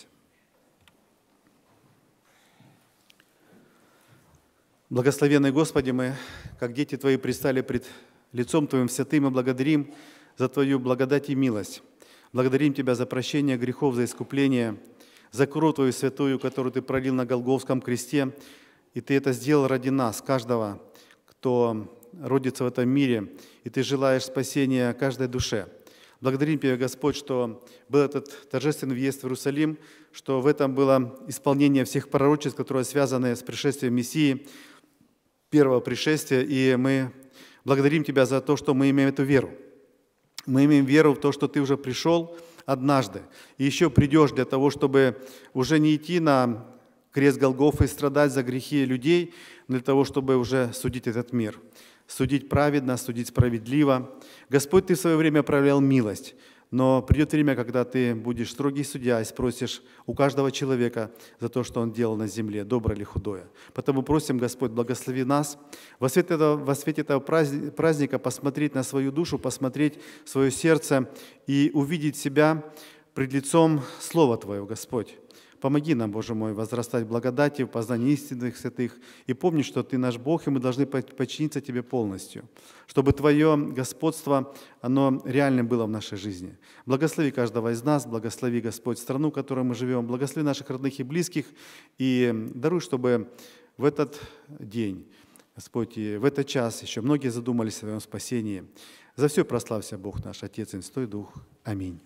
Благословенный Господи, мы, как дети Твои, предстали пред лицом Твоим святым и благодарим за Твою благодать и милость. Благодарим Тебя за прощение грехов, за искупление, за кровь Твою святую, которую Ты пролил на Голгофском кресте. И Ты это сделал ради нас, каждого, кто родится в этом мире, и Ты желаешь спасения каждой душе. Благодарим Тебя, Господь, что был этот торжественный въезд в Иерусалим, что в этом было исполнение всех пророчеств, которые связаны с пришествием Мессии, первого пришествия, и мы благодарим Тебя за то, что мы имеем эту веру. Мы имеем веру в то, что Ты уже пришел однажды, и еще придешь для того, чтобы уже не идти на крест Голгофы и страдать за грехи людей, но для того, чтобы уже судить этот мир, судить праведно, судить справедливо. Господь, Ты в свое время проявлял милость, но придет время, когда Ты будешь строгий судья и спросишь у каждого человека за то, что он делал на земле, доброе или худое. Потому просим, Господь, благослови нас во свете этого, во свете этого праздника посмотреть на свою душу, посмотреть в свое сердце и увидеть себя пред лицом Слова Твоего, Господь. Помоги нам, Боже мой, возрастать в благодати, в познании истинных святых, и помни, что Ты наш Бог, и мы должны подчиниться Тебе полностью, чтобы Твое господство, оно реальным было в нашей жизни. Благослови каждого из нас, благослови, Господь, страну, в которой мы живем, благослови наших родных и близких, и даруй, чтобы в этот день, Господь, и в этот час еще многие задумались о своем спасении. За все прославься Бог наш, Отец и Святой Дух. Аминь.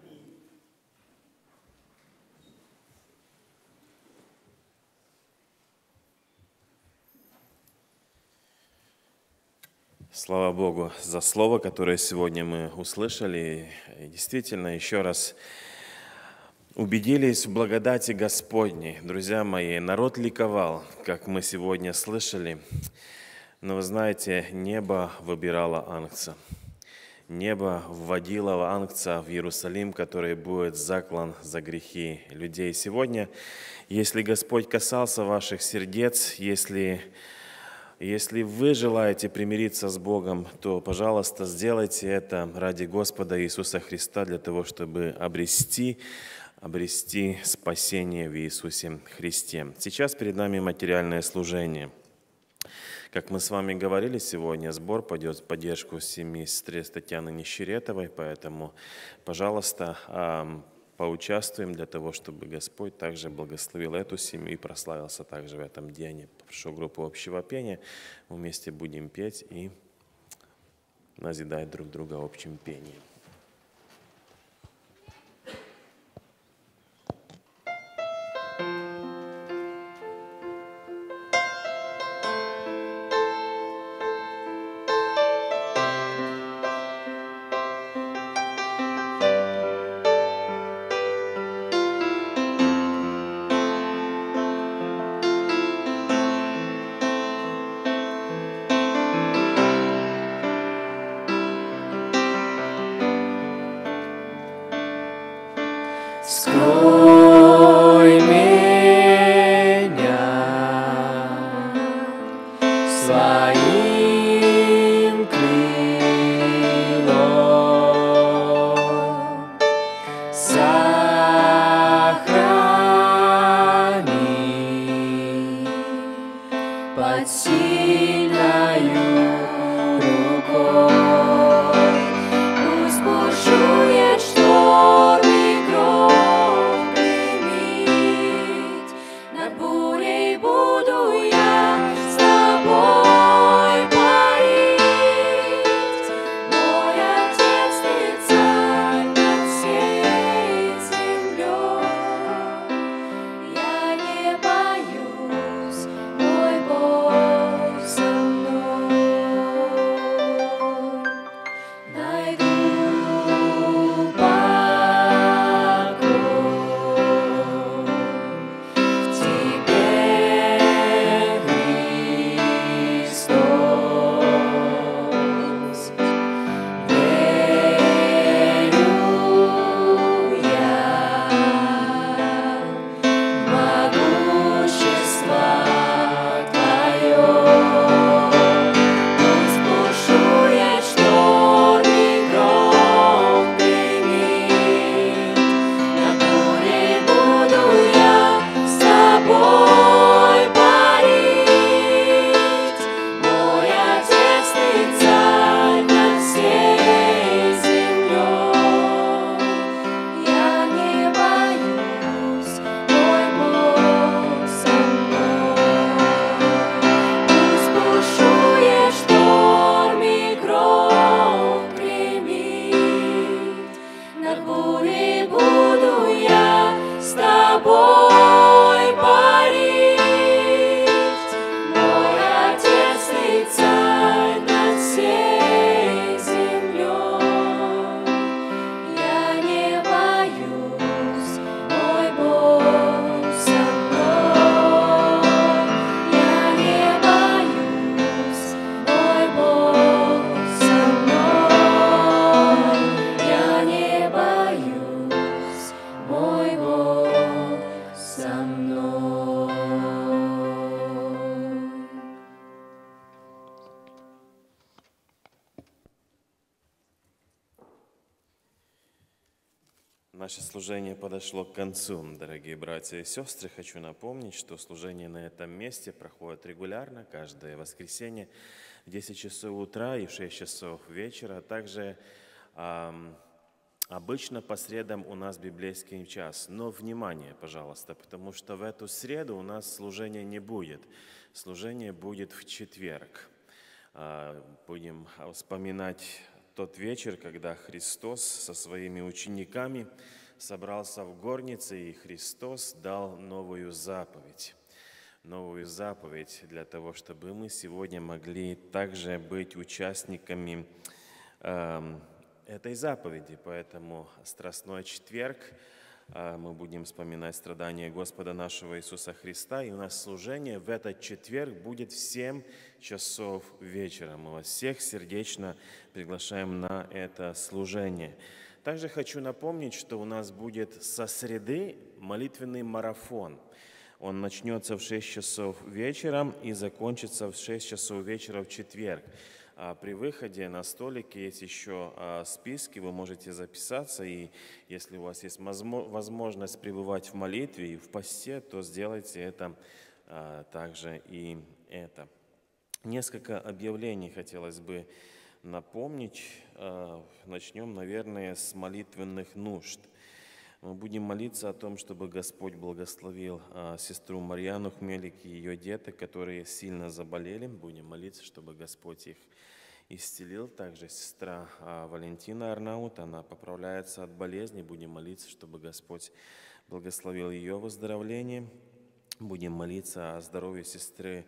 Слава Богу за слово, которое сегодня мы услышали. И действительно, еще раз убедились в благодати Господней. Друзья мои, народ ликовал, как мы сегодня слышали. Но вы знаете, небо выбирало ангца. Небо вводило ангца в Иерусалим, который будет заклан за грехи людей. Сегодня, если Господь касался ваших сердец, если... Если вы желаете примириться с Богом, то, пожалуйста, сделайте это ради Господа Иисуса Христа, для того, чтобы обрести, обрести спасение в Иисусе Христе. Сейчас перед нами материальное служение. Как мы с вами говорили сегодня, сбор пойдет в поддержку семьи сестры Татьяны Нищеретовой, поэтому, пожалуйста, поучаствуем для того, чтобы Господь также благословил эту семью и прославился также в этом дне. Прошу группу общего пения, мы вместе будем петь и назидать друг друга общим пением. Скрой меня своим крылом, сохрани под сильною рукой. Пусть бушует шторм и гром гремит, над бурей буду я с тобой парить. Мой Отец, Ты царь над всей землей. Я не боюсь, мой Бог со мной. Найду покой в Тебе, Христос. Верю я в могущество Твое. Пусть бушует шторм и гром гремит, над бурей буду я с тобой парить. Мой Отец, Ты царь над всей землей. Я не боюсь, мой Бог со мной. Пусть бушует шторм и гром гремит, над бурей буду я с тобой парить. Мой Отец, Ты царь над всей землей. Я не боюсь, мой Бог со мной. Я не боюсь, мой Бог со мной. Я не боюсь, мой Бог со мной. Наше служение подошло к концу, дорогие братья и сестры. Хочу напомнить, что служение на этом месте проходит регулярно, каждое воскресенье в десять часов утра и в шесть часов вечера. А также ам, Обычно по средам у нас библейский час, но внимание, пожалуйста, потому что в эту среду у нас служения не будет. Служение будет в четверг. Будем вспоминать тот вечер, когда Христос со своими учениками собрался в горнице, и Христос дал новую заповедь. Новую заповедь для того, чтобы мы сегодня могли также быть участниками э, этой заповеди. Поэтому Страстной четверг э, мы будем вспоминать страдания Господа нашего Иисуса Христа, и у нас служение в этот четверг будет в семь часов вечера. Мы вас всех сердечно приглашаем на это служение. Также хочу напомнить, что у нас будет со среды молитвенный марафон. Он начнется в шесть часов вечера и закончится в шесть часов вечера в четверг. А при выходе на столике есть еще списки, вы можете записаться. И если у вас есть возможность пребывать в молитве и в посте, то сделайте это также и это. Несколько объявлений хотелось бы напомнить. Начнем, наверное, с молитвенных нужд. Мы будем молиться о том, чтобы Господь благословил сестру Марьяну Хмелик и ее деток, которые сильно заболели. Будем молиться, чтобы Господь их исцелил. Также сестра Валентина Арнаут, она поправляется от болезни. Будем молиться, чтобы Господь благословил ее выздоровление. Будем молиться о здоровье сестры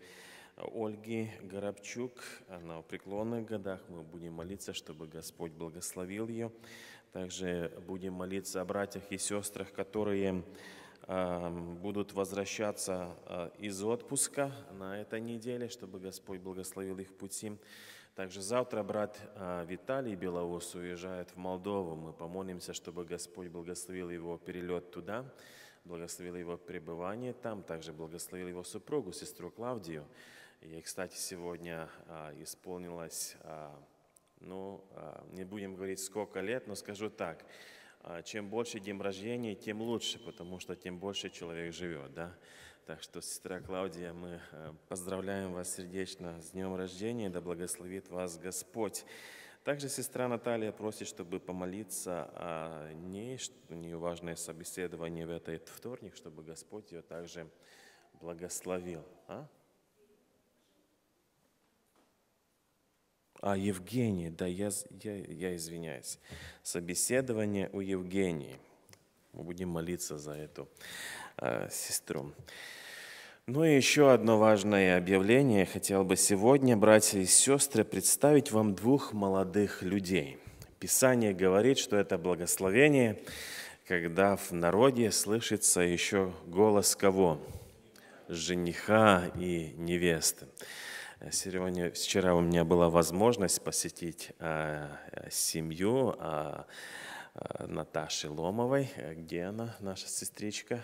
Ольги Горобчук, она в преклонных годах. Мы будем молиться, чтобы Господь благословил ее. Также будем молиться о братьях и сестрах, которые э, будут возвращаться э, из отпуска на этой неделе, чтобы Господь благословил их пути. Также завтра брат э, Виталий Белоус уезжает в Молдову. Мы помолимся, чтобы Господь благословил его перелет туда, благословил его пребывание там, также благословил его супругу, сестру Клавдию. Ей, кстати, сегодня а, исполнилось, а, ну, а, не будем говорить сколько лет, но скажу так, а, чем больше день рождения, тем лучше, потому что тем больше человек живет, да. Так что, сестра Клавдия, мы а, поздравляем вас сердечно с днем рождения, да благословит вас Господь. Также сестра Наталья просит, чтобы помолиться о ней, у нее важное собеседование в этот вторник, чтобы Господь ее также благословил. А? А, Евгений, да, я, я, я извиняюсь. Собеседование у Евгении. Мы будем молиться за эту э, сестру. Ну и еще одно важное объявление. Хотел бы сегодня, братья и сестры, представить вам двух молодых людей. Писание говорит, что это благословение, когда в народе слышится еще голос кого? Жениха и невесты. Сегодня, вчера у меня была возможность посетить э, семью э, э, Наташи Ломовой, где она, наша сестричка.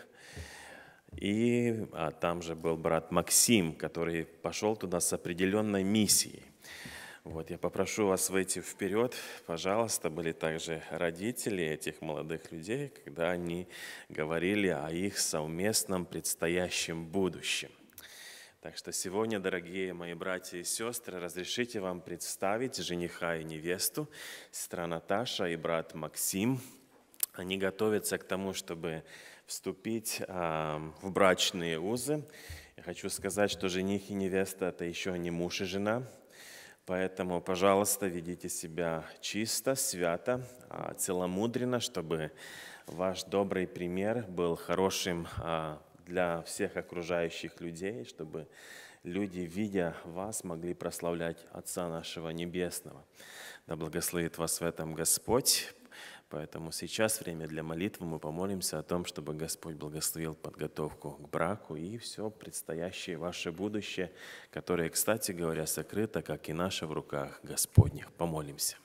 И а, там же был брат Максим, который пошел туда с определенной миссией. Вот, я попрошу вас выйти вперед, пожалуйста. Были также родители этих молодых людей, когда они говорили о их совместном предстоящем будущем. Так что сегодня, дорогие мои братья и сестры, разрешите вам представить жениха и невесту, сестра Наташа и брат Максим. Они готовятся к тому, чтобы вступить а, в брачные узы. Я хочу сказать, что жених и невеста – это еще не муж и жена. Поэтому, пожалуйста, ведите себя чисто, свято, а, целомудренно, чтобы ваш добрый пример был хорошим а, для всех окружающих людей, чтобы люди, видя вас, могли прославлять Отца нашего Небесного. Да благословит вас в этом Господь. Поэтому сейчас время для молитвы. Мы помолимся о том, чтобы Господь благословил подготовку к браку и все предстоящее ваше будущее, которое, кстати говоря, сокрыто, как и наше, в руках Господних. Помолимся.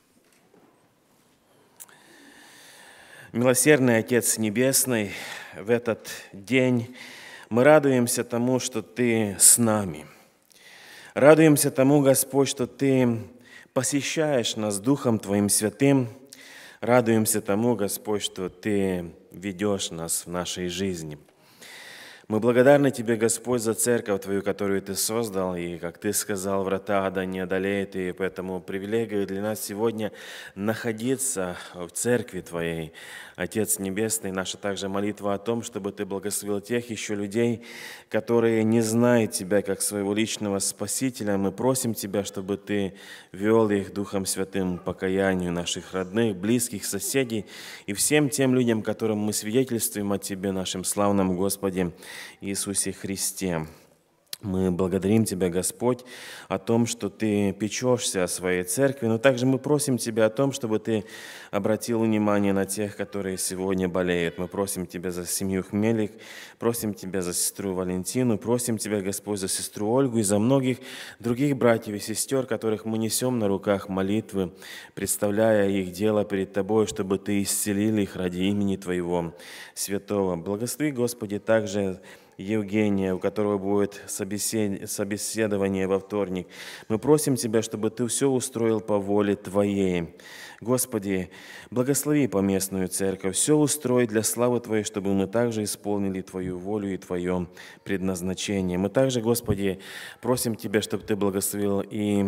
Милосердный Отец Небесный, в этот день мы радуемся тому, что Ты с нами. Радуемся тому, Господь, что Ты посещаешь нас Духом Твоим Святым. Радуемся тому, Господь, что Ты ведешь нас в нашей жизни. Мы благодарны Тебе, Господь, за церковь Твою, которую Ты создал, и, как Ты сказал, врата ада не одолеет, и поэтому привилегия для нас сегодня находиться в церкви Твоей. Отец Небесный, наша также молитва о том, чтобы Ты благословил тех еще людей, которые не знают Тебя как своего личного Спасителя. Мы просим Тебя, чтобы Ты вел их Духом Святым к покаянию наших родных, близких, соседей и всем тем людям, которым мы свидетельствуем о Тебе, нашем славном Господе Иисусе Христе. Мы благодарим Тебя, Господь, о том, что Ты печешься о своей церкви, но также мы просим Тебя о том, чтобы Ты обратил внимание на тех, которые сегодня болеют. Мы просим Тебя за семью Хмелик, просим Тебя за сестру Валентину, просим Тебя, Господь, за сестру Ольгу и за многих других братьев и сестер, которых мы несем на руках молитвы, представляя их дело перед Тобой, чтобы Ты исцелил их ради имени Твоего святого. Благослови, Господи, также Евгения, у которого будет собеседование во вторник. Мы просим Тебя, чтобы Ты все устроил по воле Твоей. Господи, благослови поместную церковь, все устрой для славы Твоей, чтобы мы также исполнили Твою волю и Твое предназначение. Мы также, Господи, просим Тебя, чтобы Ты благословил и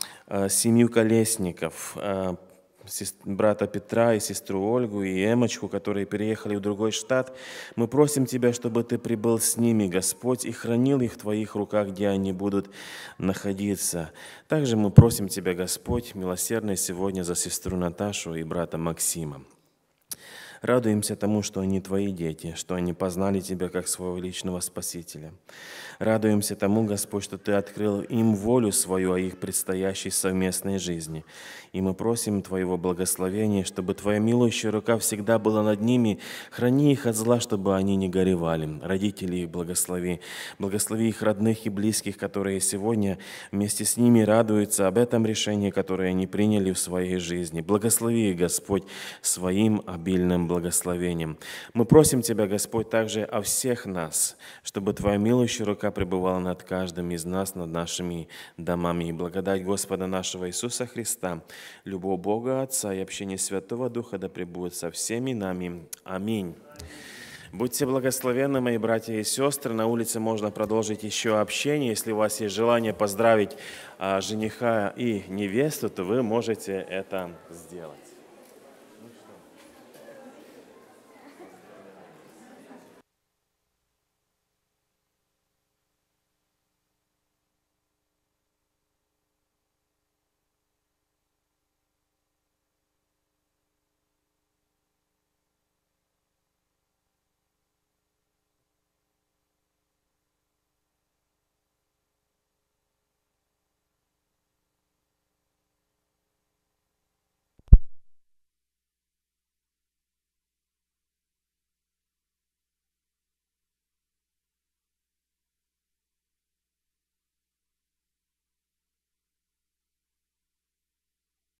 семью Колесников, брата Петра и сестру Ольгу и Эмочку, которые переехали в другой штат. Мы просим Тебя, чтобы Ты прибыл с ними, Господь, и хранил их в Твоих руках, где они будут находиться. Также мы просим Тебя, Господь, милосердный сегодня за сестру Наташу и брата Максима. Радуемся тому, что они Твои дети, что они познали Тебя как своего личного Спасителя. Радуемся тому, Господь, что Ты открыл им волю свою о их предстоящей совместной жизни. И мы просим Твоего благословения, чтобы Твоя милующая рука всегда была над ними. Храни их от зла, чтобы они не горевали. Родители их благослови. Благослови их родных и близких, которые сегодня вместе с ними радуются об этом решении, которое они приняли в своей жизни. Благослови их, Господь, своим обильным благословением. Мы просим Тебя, Господь, также о всех нас, чтобы Твоя милующая рука пребывала над каждым из нас, над нашими домами. И благодать Господа нашего Иисуса Христа, любовь Бога Отца и общение Святого Духа да пребудет со всеми нами. Аминь. Будьте благословенны, мои братья и сестры. На улице можно продолжить еще общение. Если у вас есть желание поздравить а, жениха и невесту, то вы можете это сделать.